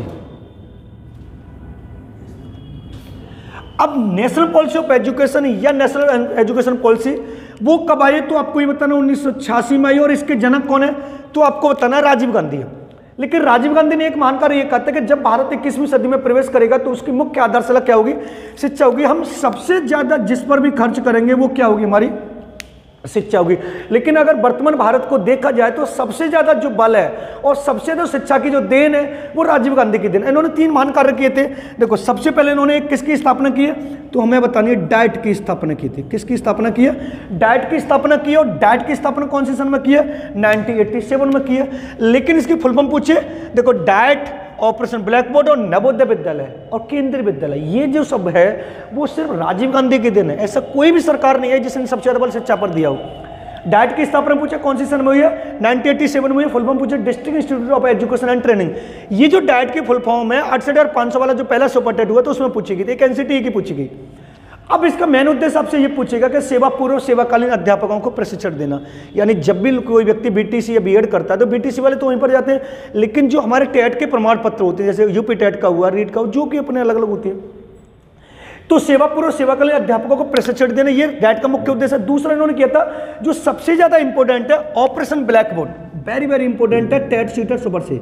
S1: अब नेशनल पॉलिसी ऑफ एजुकेशन या नेशनल एजुकेशन पॉलिसी वो कब आई, तो आपको ये बताना 1986 में आई, और इसके जनक कौन है तो आपको बताना राजीव गांधी है। लेकिन राजीव गांधी ने एक महान कार्य ये कहता है कि जब भारत 21वीं सदी में प्रवेश करेगा तो उसकी मुख्य आधारशिला क्या होगी? शिक्षा होगी। हम सबसे ज्यादा जिस पर भी खर्च करेंगे वो क्या होगी? हमारी शिक्षा होगी। लेकिन अगर वर्तमान भारत को देखा जाए तो सबसे ज्यादा जो बल है और सबसे ज्यादा शिक्षा की जो देन है वो राजीव गांधी की देन। इन्होंने 3 महान कार्य किए थे। देखो, सबसे पहले इन्होंने किसकी स्थापना की है तो हमें बतानी है, डाइट की स्थापना की थी। किसकी स्थापना की है? डाइट की स्थापना की है। और डाइट की स्थापना कौन से सन में की है? 1987 में की है। लेकिन इसकी फुल फॉर्म पूछे, देखो, डाइट, ऑपरेशन ब्लैक बोर्ड और नवोदय विद्यालय और केंद्रीय विद्यालय, ये जो सब है वो सिर्फ राजीव गांधी के दिन है। ऐसा कोई भी सरकार नहीं है जिसने सबसे ज्यादा बल शिक्षा पर दिया हो। डाइट की स्थापना पूछा कौन सी सन में हुई है? 1987 में हुई। फुल फॉर्म पूछे district institute of education and training. ये जो डाइट की फुल फॉर्म है 68,500 वाला जो पहला सुपर टेट हुआ तो उसमें पूछी गई थी, एक NCTE की पूछी गई। अब इसका मेन उद्देश्य आपसे ये पूछेगा कि सेवा पूर्व सेवाकालीन अध्यापकों को प्रशिक्षण देना। यानी जब भी कोई व्यक्ति BTC या BEd करता है तो BTC वाले तो वहीं पर जाते हैं, लेकिन जो हमारे टेट के प्रमाण पत्र होते हैं, जैसे यूपी टेट का हुआ, रीट का हुआ, जो कि अपने अलग अलग होती है, तो सेवा पूर्व सेवाकालीन अध्यापकों को प्रशिक्षण देना, ये डाइट का मुख्य उद्देश्य है। दूसरा इन्होंने किया था जो सबसे ज्यादा इंपॉर्टेंट है, operation black board, very very important है, टेट सीटेट सुपर से।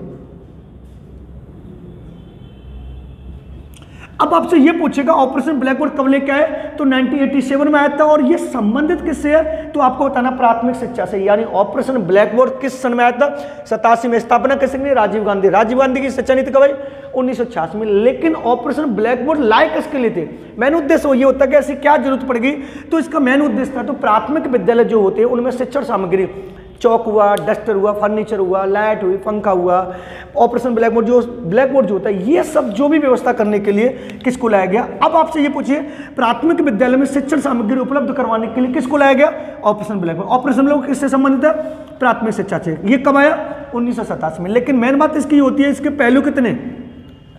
S1: अब आपसे ये पूछेगा ऑपरेशन ब्लैक बोर्ड कब लेके आए तो 1987 में आया था। और ये संबंधित किससे है तो आपको बताना प्राथमिक शिक्षा से। यानी ऑपरेशन ब्लैक बोर्ड किस सन में आया था? 87 में। स्थापना किसने? राजीव गांधी। राजीव गांधी की शिक्षा नीति कब आई? 1986 में। लेकिन ऑपरेशन ब्लैक बोर्ड लाए किसके लिए थे? मेन उद्देश्य ये होता है कि ऐसी क्या जरूरत पड़ेगी, तो इसका मेन उद्देश्य था तो प्राथमिक विद्यालय जो होते हैं उनमें शिक्षण सामग्री, चौक हुआ, डस्टर हुआ, फर्नीचर हुआ, लाइट हुई, पंखा हुआ, ऑपरेशन ब्लैक बोर्ड जो होता है, ये सब जो भी व्यवस्था करने के लिए किसको लाया गया। अब आपसे ये पूछिए प्राथमिक विद्यालय में शिक्षण सामग्री उपलब्ध करवाने के लिए किसको लाया गया? Operation black board. Operation black board किससे संबंधित है? प्राथमिक शिक्षा से। ये कब आया? 1987 में। लेकिन मेन बात इसकी होती है, इसके पहलू कितने?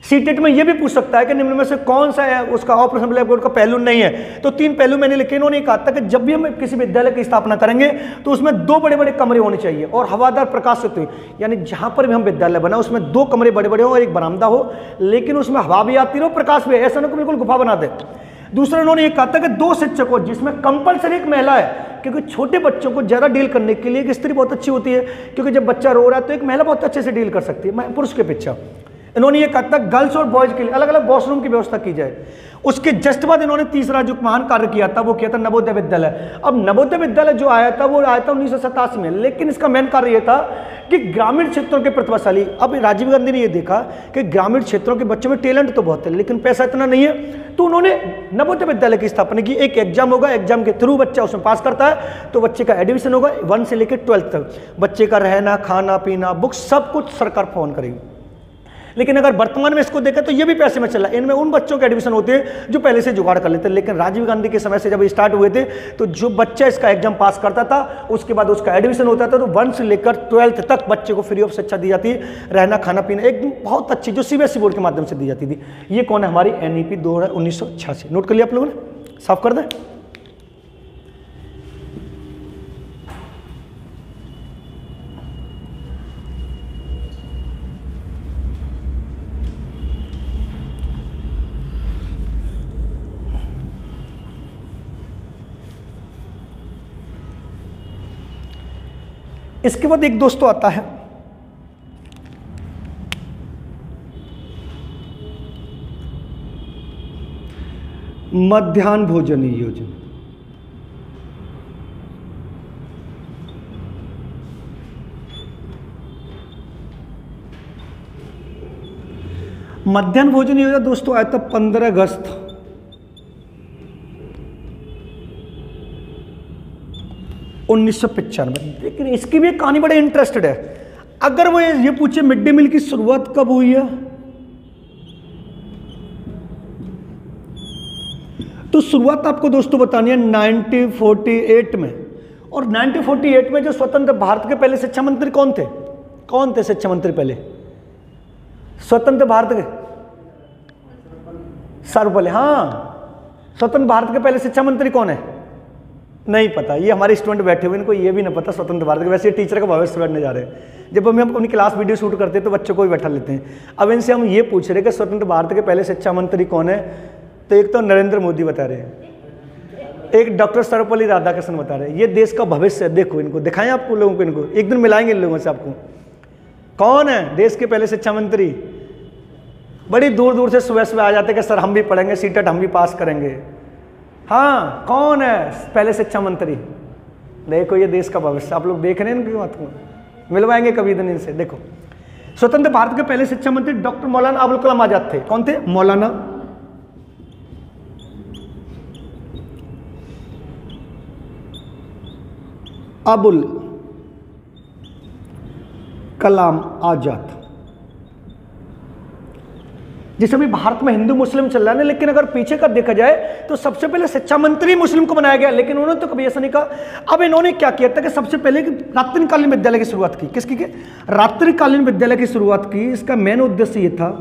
S1: सीटेट में ये भी पूछ सकता है कि निम्न में से कौन सा है उसका ऑपरेशन ब्लैक बोर्ड का पहलू नहीं है। तो 3 पहलू मैंने लिखे। इन्होंने कहा था कि जब भी हम किसी विद्यालय की स्थापना करेंगे तो उसमें 2 बड़े बड़े कमरे होने चाहिए और हवादार प्रकाश से हुए, यानी जहां पर भी हम विद्यालय बना उसमें 2 कमरे बड़े बड़े हो और एक बरामदा हो, लेकिन उसमें हवा भी आती रहो, प्रकाश भी, ऐसा ना कि बिल्कुल गुफा बना दे। दूसरा इन्होंने ये कहा था कि 2 शिक्षक हो जिसमें कंपलसरी एक महिला है, क्योंकि छोटे बच्चों को ज़्यादा डील करने के लिए एक स्त्री बहुत अच्छी होती है, क्योंकि जब बच्चा रो रहा है तो एक महिला बहुत अच्छे से डील कर सकती है पुरुष के पीछे। इन्होंने ये कहा था गर्ल्स और बॉयज के लिए अलग अलग वॉशरूम की व्यवस्था की जाए। उसके जस्ट बाद इन्होंने तीसरा जो महान कार्य किया था वो किया था नवोदय विद्यालय। अब नवोदय विद्यालय जो आया था वो आया था 1987 में, लेकिन इसका मेन कार्य ये था कि ग्रामीण क्षेत्रों के प्रतिभाशाली, अब राजीव गांधी ने ये देखा कि ग्रामीण क्षेत्रों के बच्चों में टैलेंट तो बहुत है लेकिन पैसा इतना नहीं है, तो उन्होंने नवोदय विद्यालय की स्थापना की। एक एग्जाम होगा, एग्जाम के थ्रू बच्चा उसमें पास करता है तो बच्चे का एडमिशन होगा 1 से लेकर 12th तक। बच्चे का रहना, खाना पीना, बुक्स सब कुछ सरकार फोन करेगी। लेकिन अगर वर्तमान में इसको देखें तो ये भी पैसे में चला, इनमें उन बच्चों के एडमिशन होते हैं जो पहले से जुगाड़ कर लेते हैं। लेकिन राजीव गांधी के समय से जब स्टार्ट हुए थे तो जो बच्चा इसका एग्जाम पास करता था उसके बाद उसका एडमिशन होता था, तो 1 से लेकर 12th तक बच्चे को फ्री ऑफ शिक्षा दी जाती है, रहना खाना पीना एक बहुत अच्छी जो सीबीएसई बोर्ड के माध्यम से दी जाती थी। ये कौन है? हमारी NEP 1986। नोट कर लिया आप लोगों ने? साफ कर दें। इसके बाद एक दोस्तों आता है मध्याह्न भोजन योजना। मध्याह्न भोजन योजना दोस्तों आया था 15 अगस्त 1995। लेकिन इसकी भी एक कहानी बड़े इंटरेस्टेड है। अगर वो ये पूछे मिड डे मील की शुरुआत कब हुई है तो शुरुआत आपको दोस्तों बतानी है 1948 में। और 1948 में जो स्वतंत्र भारत के पहले शिक्षा मंत्री कौन थे? कौन थे शिक्षा मंत्री पहले स्वतंत्र भारत के? सर्वपल्ली। हाँ, स्वतंत्र भारत के पहले शिक्षा मंत्री कौन है? नहीं पता। ये हमारे स्टूडेंट बैठे हुए, इनको ये भी नहीं पता स्वतंत्र भारत के। वैसे टीचर का भविष्य बढ़ने जा रहे हैं। जब हम अपनी क्लास वीडियो शूट करते हैं तो बच्चों को भी बैठा लेते हैं। अब इनसे हम ये पूछ रहे हैं कि स्वतंत्र भारत के पहले शिक्षा मंत्री कौन है, तो एक तो नरेंद्र मोदी बता रहे हैं, एक डॉक्टर सर्वपल्ली राधाकृष्णन बता रहे हैं। ये देश का भविष्य है। देखो इनको दिखाएं आपको लोगों को, इनको एक दिन मिलाएंगे इन लोगों से आपको। कौन है देश के पहले शिक्षा मंत्री? बड़ी दूर दूर से सुबह सुबह आ जाते हैं कि सर हम भी पढ़ेंगे, सीटेट हम भी पास करेंगे। हाँ, कौन है पहले शिक्षा मंत्री? देखो ये देश का भविष्य। आप लोग देख रहे हैं इनकी बात को, मिलवाएंगे कभी दिन इनसे। देखो स्वतंत्र भारत के पहले शिक्षा मंत्री डॉक्टर मौलाना अबुल कलाम आजाद थे। कौन थे? मौलाना अबुल कलाम आजाद। जिस अभी भारत में हिंदू मुस्लिम चल रहा है, लेकिन अगर पीछे का देखा जाए तो सबसे पहले शिक्षा मंत्री मुस्लिम को बनाया गया, लेकिन उन्होंने तो कभी ऐसा नहीं कहा। अब इन्होंने क्या किया था कि सबसे पहले रात्रिकालीन विद्यालय की शुरुआत की। किसकी की? रात्रिकालीन विद्यालय की शुरुआत की। इसका मेन उद्देश्य ये था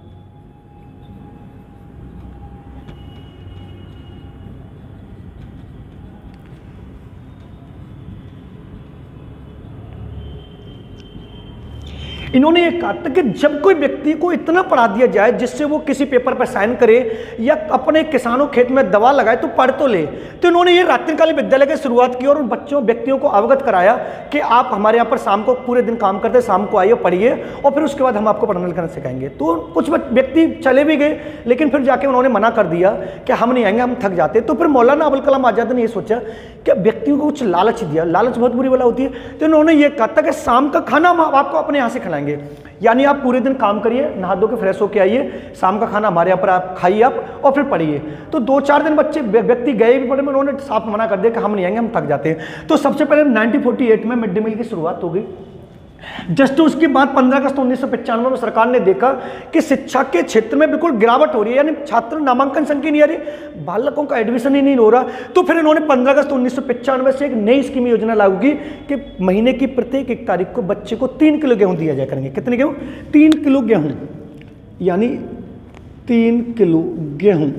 S1: इन्होंने ये कहा था कि जब कोई व्यक्ति को इतना पढ़ा दिया जाए जिससे वो किसी पेपर पर साइन करे या अपने किसानों खेत में दवा लगाए तो पढ़ तो ले, तो इन्होंने ये रात्रिकालीन विद्यालय की शुरुआत की और उन बच्चों व्यक्तियों को अवगत कराया कि आप हमारे यहाँ पर शाम को पूरे दिन काम करते, शाम को आइए पढ़िए और फिर उसके बाद हम आपको पढ़ना लिखना सिखाएंगे। तो कुछ व्यक्ति चले भी गए, लेकिन फिर जाके उन्होंने मना कर दिया कि हम नहीं आएंगे, हम थक जाते। तो फिर मौलाना अबुल कलाम आजाद ने ये सोचा कि व्यक्तियों को कुछ लालच दिया। लालच बहुत बुरी वाला होती है। तो इन्होंने ये कहा था कि शाम का खाना हम आपको अपने यहाँ से खिलाएंगे, यानी आप पूरे दिन काम करिए, नहा धो के फ्रेश होके आइए, शाम का खाना हमारे यहाँ पर आप खाइए आप और फिर पढ़िए। तो 2-4 दिन बच्चे व्यक्ति गए भी पढ़े में, उन्होंने साफ मना कर दिया कि हम नहीं आएंगे, हम थक जाते हैं। तो सबसे पहले 1948 में मिड डे मील की शुरुआत हो गई। जस्ट उसके बाद 15 अगस्त 1995 में सरकार ने देखा कि शिक्षा के क्षेत्र में बिल्कुल गिरावट हो रही है, यानी छात्र नामांकन संख्या नहीं आ रही, बालकों का एडमिशन ही नहीं हो रहा। तो फिर इन्होंने 15 अगस्त 1995 से एक नई स्कीम योजना लागू की कि महीने की प्रत्येक 1 तारीख को बच्चे को 3 किलो गेहूं दिया जाए करेंगे। कितने गेहूं? 3 किलो गेहूं। यानी 3 किलो गेहूं,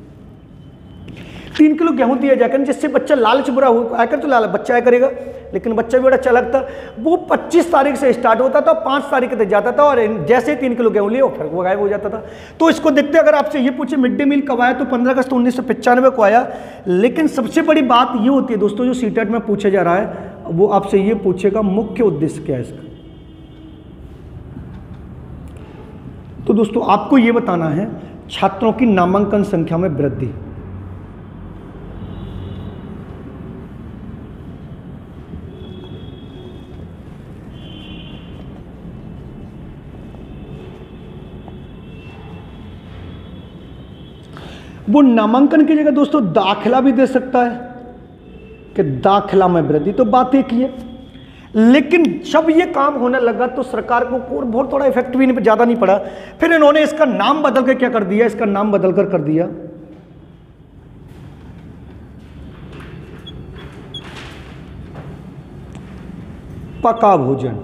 S1: 3 किलो गेहूं दिया जाकर, जिससे बच्चा लालच बुरा हो आकर तो लालच बच्चा आया करेगा, लेकिन बच्चा भी बड़ा अच्छा लगता। वो 25 तारीख से स्टार्ट होता था, 5 तारीख तक जाता था, और जैसे 3 किलो गेहूं लिए फिर वो गायब हो जाता था। तो इसको देखते अगर आपसे ये पूछे मिड डे मील कब आया, तो 15 अगस्त 1995 को आया। लेकिन सबसे बड़ी बात ये होती है दोस्तों, जो सीटेट में पूछा जा रहा है, वो आपसे ये पूछेगा मुख्य उद्देश्य क्या है इसका। तो दोस्तों आपको ये बताना है छात्रों की नामांकन संख्या में वृद्धि। वो नामांकन की जगह दोस्तों दाखिला भी दे सकता है कि दाखिला में वृद्धि, तो बात एक ही है। लेकिन जब ये काम होने लगा तो सरकार को बहुत थोड़ा इफेक्ट भी ज़्यादा नहीं पड़ा। फिर इन्होंने इसका नाम बदल कर क्या कर दिया, इसका नाम बदल कर दिया पका भोजन।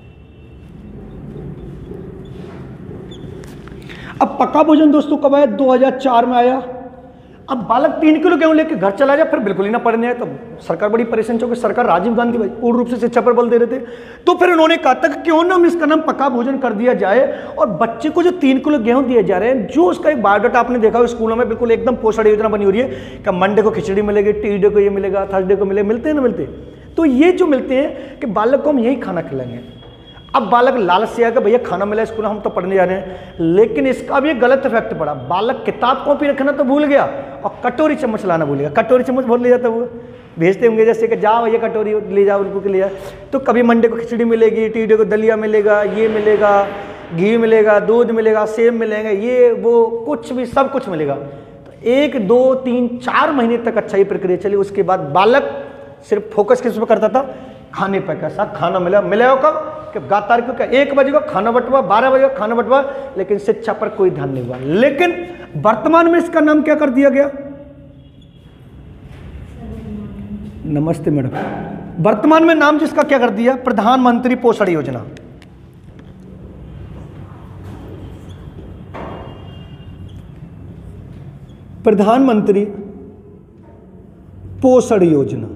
S1: अब पका भोजन दोस्तों कब आया, 2004 में आया। अब बालक 3 किलो गेहूं लेके घर चला जाए, फिर बिल्कुल ही ना पढ़ने आए, तो सरकार बड़ी परेशान, क्योंकि सरकार राजीव गांधी भाई पूर्ण रूप से शिक्षा पर बल दे रहे थे। तो फिर उन्होंने कहा था कि क्यों ना हम इसका नाम पका भोजन कर दिया जाए, और बच्चे को जो 3 किलो गेहूं दिए जा रहे हैं, जो उसका एक बायोडाटा आपने देखा स्कूलों में बिल्कुल एकदम पोषण योजना बनी हो रही है कि मंडे को खिचड़ी मिलेगी, ट्यूसडे को ये मिलेगा, थर्सडे को मिलते हैं ना मिलते। तो ये जो मिलते हैं कि बालक को हम यही खाना खिलाएंगे। अब बालक लालच से आकर भैया खाना मिला स्कूल हम तो पढ़ने जा रहे हैं, लेकिन इसका भी एक गलत इफेक्ट पड़ा। बालक किताब कॉपी रखना तो भूल गया और कटोरी चम्मच लाना भूल गया। कटोरी चम्मच भूल ले जाता, वो भेजते होंगे जैसे कि जाओ भैया कटोरी ले जाओ उनको के लिए। तो कभी मंडे को खिचड़ी मिलेगी, ट्यूसडे को दलिया मिलेगा, ये मिलेगा, घी मिलेगा, दूध मिलेगा, सेब मिलेंगे, ये वो कुछ भी सब कुछ मिलेगा। तो 1 2 3 4 महीने तक अच्छा ही प्रक्रिया चली। उसके बाद बालक सिर्फ फोकस किस पर करता था, खाने पर। कैसा खाना मिला कब कि 11 तारीख को क्या 1 बजे को खाना बंटवा, 12 बजे को खाना बंटवा, लेकिन शिक्षा पर कोई ध्यान नहीं हुआ। लेकिन वर्तमान में इसका नाम क्या कर दिया गया, नमस्ते मैडम, वर्तमान में नाम जिसका क्या कर दिया, प्रधानमंत्री पोषण योजना। प्रधानमंत्री पोषण योजना।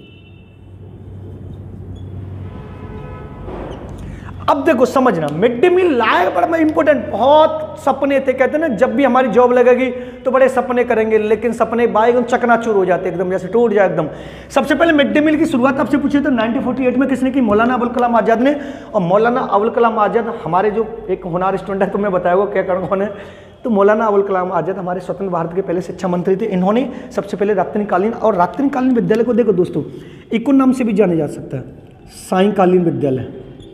S1: अब देखो समझना, मिड डे मील लाए बड़ा इंपॉर्टेंट, बहुत सपने थे। कहते हैं ना जब भी हमारी जॉब लगेगी तो बड़े सपने करेंगे, लेकिन सपने बाएं चकनाचूर हो जाते एकदम, जैसे टूट जाए एकदम। सबसे पहले मिड डे मील की शुरुआत आपसे पूछी तो 1948 में किसने की, मौलाना अबुल कलाम आज़ाद ने। और मौलाना अबुल कलाम आज़ाद हमारे जो एक होनहार स्टूडेंट है, तुम्हें बताया क्या कारण कौन है, तो मौलाना अबुल कलाम आज़ाद हमारे स्वतंत्र भारत के पहले शिक्षा मंत्री थे। इन्होंने सबसे पहले रात्रिकालीन, और रात्रिकालीन विद्यालय को देखो दोस्तों इको नाम से भी जाना जा सकता है, सायंकालीन विद्यालय।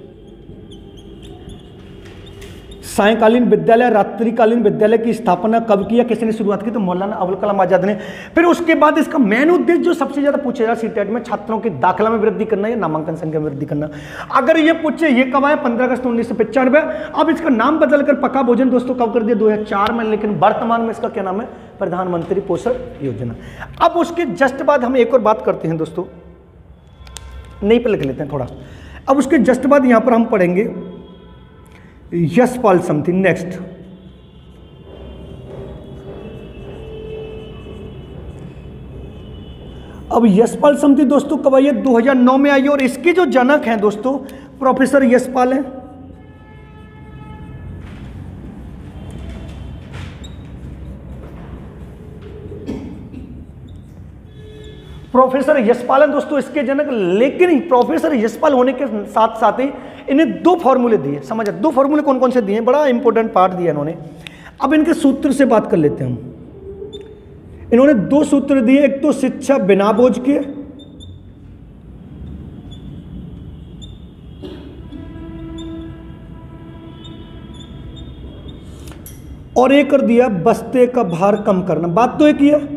S1: सायंकालीन विद्यालय, रात्रिकालीन विद्यालय की स्थापना कब किया, किसने शुरुआत की, तो मौलाना अबुल कलाम आज़ाद ने। फिर उसके बाद इसका मेन उद्देश्य जो सबसे ज्यादा पूछा जाए सीटेट में, छात्रों की दाखिला में वृद्धि करना या नामांकन संख्या में वृद्धि करना। अगर ये पूछे ये कब आया, 15 अगस्त 1995। अब इसका नाम बदलकर पका भोजन दोस्तों कब कर दिया, 2004 में। लेकिन वर्तमान में इसका क्या नाम है, प्रधानमंत्री पोषण योजना। अब उसके जस्ट बाद हम एक और बात करते हैं दोस्तों, नहीं पे लिख लेते हैं थोड़ा। अब उसके जस्ट बाद यहां पर हम पढ़ेंगे यशपाल समिति। नेक्स्ट अब यशपाल समिति दोस्तों कब आई है, 2009 में आई। और इसके जो जनक हैं दोस्तों प्रोफेसर यशपाल हैं। प्रोफेसर यशपाल दोस्तों इसके जनक। लेकिन प्रोफेसर यशपाल होने के साथ साथ ही इन्हें 2 फॉर्मूले दिए, समझ 2 फॉर्मूले कौन कौन से दिए, बड़ा इंपॉर्टेंट पार्ट दिया इन्होंने। अब इनके सूत्र से बात कर लेते हैं हम। इन्होंने 2 सूत्र दिए, एक तो शिक्षा बिना बोझ के, और एक कर दिया बस्ते का भार कम करना। बात तो एक ही है।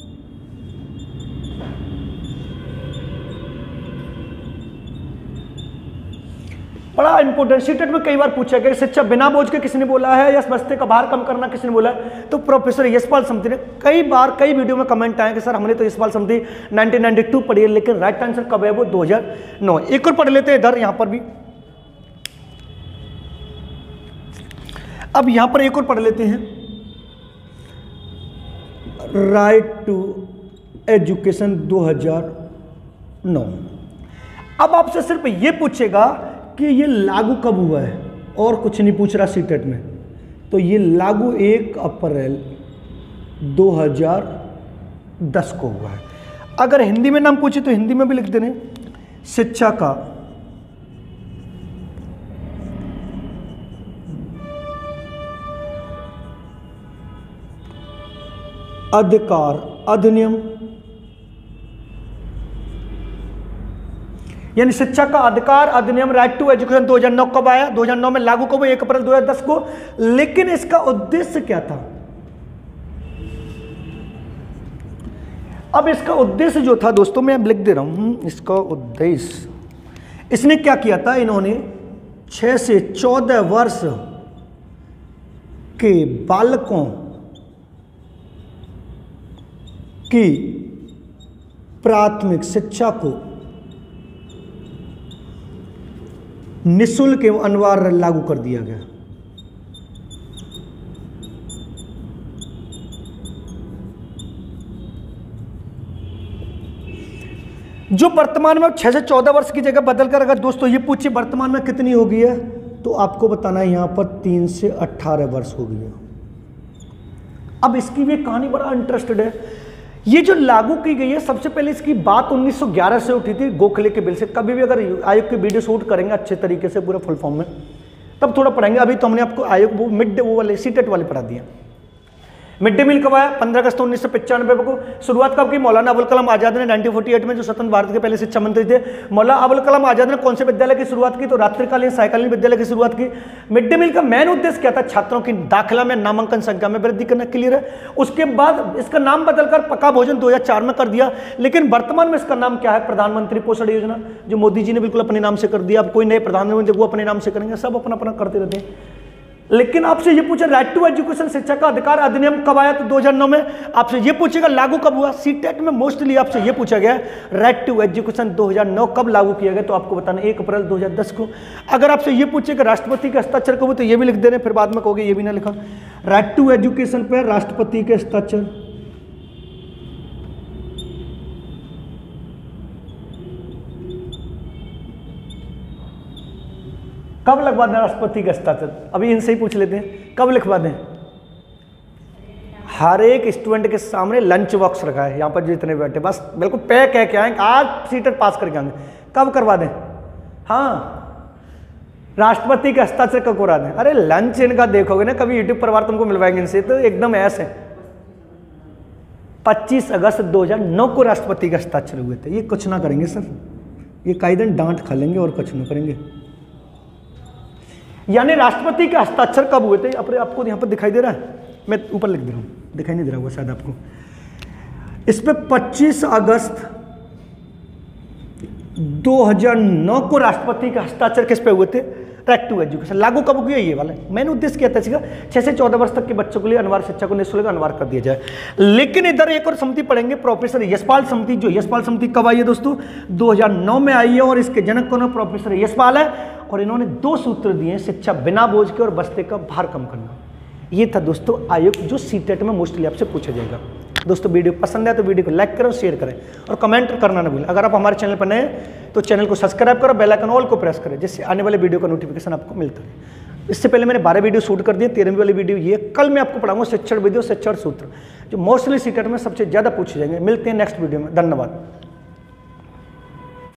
S1: बड़ा इंपॉर्टेंट सीटेट में कई बार पूछा गया, शिक्षा बिना बोझ के किसने बोला है या बस्ते का भार कम करना किसने बोला है, तो प्रोफेसर यशपाल समिति ने। कई बार कई वीडियो में कमेंट आए कि सर हमने तो यशपाल समिति 1992 पढ़ी है, लेकिन राइट आंसर कब है, वो 2009। एक और पढ़ लेते हैं इधर, यहां पर भी। अब यहां पर एक और पढ़ लेते हैं, राइट टू एजुकेशन 2009। अब आपसे सिर्फ ये पूछेगा कि ये लागू कब हुआ है और कुछ नहीं पूछ रहा सीटेट में। तो ये लागू 1 अप्रैल 2010 को हुआ है। अगर हिंदी में नाम पूछे तो हिंदी में भी लिख देने, शिक्षा का अधिकार अधिनियम, यानी शिक्षा का अधिकार अधिनियम राइट टू एजुकेशन 2009 कब आया, 2009 में लागू कब हुआ, 1 अप्रैल 2010 को। लेकिन इसका उद्देश्य क्या था? अब इसका उद्देश्य जो था दोस्तों, मैं अब लिख दे रहा हूं, इसका उद्देश्य, इसने क्या किया था, इन्होंने 6 से 14 वर्ष के बालकों की प्राथमिक शिक्षा को निःशुल्क एवं अनिवार्य लागू कर दिया गया। जो वर्तमान में 6 से 14 वर्ष की जगह बदलकर अगर दोस्तों ये पूछे वर्तमान में कितनी हो गई है, तो आपको बताना है यहां पर 3 से 18 वर्ष हो गई है। अब इसकी भी कहानी बड़ा इंटरेस्टेड है। ये जो लागू की गई है, सबसे पहले इसकी बात 1911 से उठी थी गोखले के बिल से। कभी भी अगर आयोग की वीडियो शूट करेंगे अच्छे तरीके से पूरे फुल फॉर्म में, तब थोड़ा पढ़ेंगे। अभी तो हमने आपको आयोग वो मिड वो वाले सीटेट वाले पढ़ा दिया। मिड डे मील कब आया? 15 अगस्त 1995 को। शुरुआत कब की? मौलाना अबुल कलाम आजाद ने 1948 में, जो स्वतंत्र भारत के पहले शिक्षा मंत्री थे। मौलाना अबुल कलाम आजाद ने कौन से विद्यालय की शुरुआत की? तो रात्रिकालीन सायकालीन विद्यालय की शुरुआत की। मिड डे मील का मेन उद्देश्य क्या था? छात्रों की दाखिला में नामांकन संख्या में वृद्धि करना। क्लियर है? उसके बाद इसका नाम बदलकर पक्का भोजन 2004 में कर दिया। लेकिन वर्तमान में इसका नाम क्या है? प्रधानमंत्री पोषण योजना, जो मोदी जी ने बिल्कुल अपने नाम से कर दिया। अब कोई नए प्रधानमंत्री वो अपने नाम से करेंगे, सब अपना अपना करते रहते हैं। लेकिन आपसे ये पूछा राइट टू एजुकेशन शिक्षा का अधिकार अधिनियम कब आया? तो 2009 में। आपसे ये पूछेगा लागू कब हुआ? सीटेट में मोस्टली आपसे ये पूछा गया राइट टू एजुकेशन 2009 कब लागू किया गया, तो आपको बताना 1 अप्रैल 2010 को। अगर आपसे ये पूछेगा राष्ट्रपति के हस्ताक्षर कब हुए, तो ये भी लिख देने, फिर बाद में कहोगे ये भी ना लिखा। राइट टू एजुकेशन पे राष्ट्रपति के हस्ताक्षर कब लिखवा दें? राष्ट्रपति का हस्ताक्षर अभी इनसे ही पूछ लेते हैं, कब लिखवा दें? हर एक स्टूडेंट के सामने लंच बॉक्स रखा है, यहाँ पर जितने बैठे बस बिल्कुल पैक कह के आएंगे, आज सीटेट पास करके आएंगे। कब करवा दें? हाँ, राष्ट्रपति का हस्ताक्षर कब करा दें? अरे लंच इनका देखोगे ना कभी यूट्यूब परिवार तुमको मिलवाएंगे इनसे, तो एकदम ऐसे 25 अगस्त 2009 को राष्ट्रपति का हस्ताक्षर हुए थे। ये कुछ ना करेंगे सर, ये कई दिन डांट खा लेंगे और कुछ ना करेंगे। यानी राष्ट्रपति के हस्ताक्षर कब हुए थे? अपने आपको यहां पर दिखाई दे रहा है, मैं ऊपर लिख दे रहा हूं, दिखाई नहीं दे रहा होगा शायद आपको। इस पे 25 अगस्त 2009 को राष्ट्रपति के हस्ताक्षर किस पे हुए थे? Right to education. लागू कब हुआ? ये वाला मैंने उद्देश्य क्या था इसका? 6 से 14 वर्ष तक के बच्चों के लिए अनिवार्य शिक्षा को निःशुल्क अनिवार्य कर दिया जाए। लेकिन इधर एक और समिति पढ़ेंगे, प्रोफेसर यशपाल समिति। जो यशपाल समिति कब आई है दोस्तों? 2009 में आई है, और इसके जनक कौन है? प्रोफेसर यशपाल है। और इन्होंने 2 सूत्र दिए हैं, शिक्षा बिना बोझ के और बस्ते का भार कम करना। ये था दोस्तों आयोग, जो सीटेट में मोस्टली आपसे पूछा जाएगा। दोस्तों वीडियो पसंद है तो वीडियो को लाइक करें, शेयर करें और कमेंट करना ना भूलें। अगर आप हमारे चैनल पर नए हैं तो चैनल को सब्सक्राइब करो, बेल आइकन ऑल को प्रेस करें, जिससे आने वाले वीडियो का नोटिफिकेशन आपको मिलता है। इससे पहले मैंने 12 वीडियो शूट कर दिए, 13वीं वाली वीडियो ये। कल मैं आपको पढ़ाऊंगा शिक्षण विधियों शिक्षण सूत्र, जो मोस्टली सीटेट में सबसे ज़्यादा पूछे जाएंगे। मिलते हैं नेक्स्ट वीडियो में, धन्यवाद।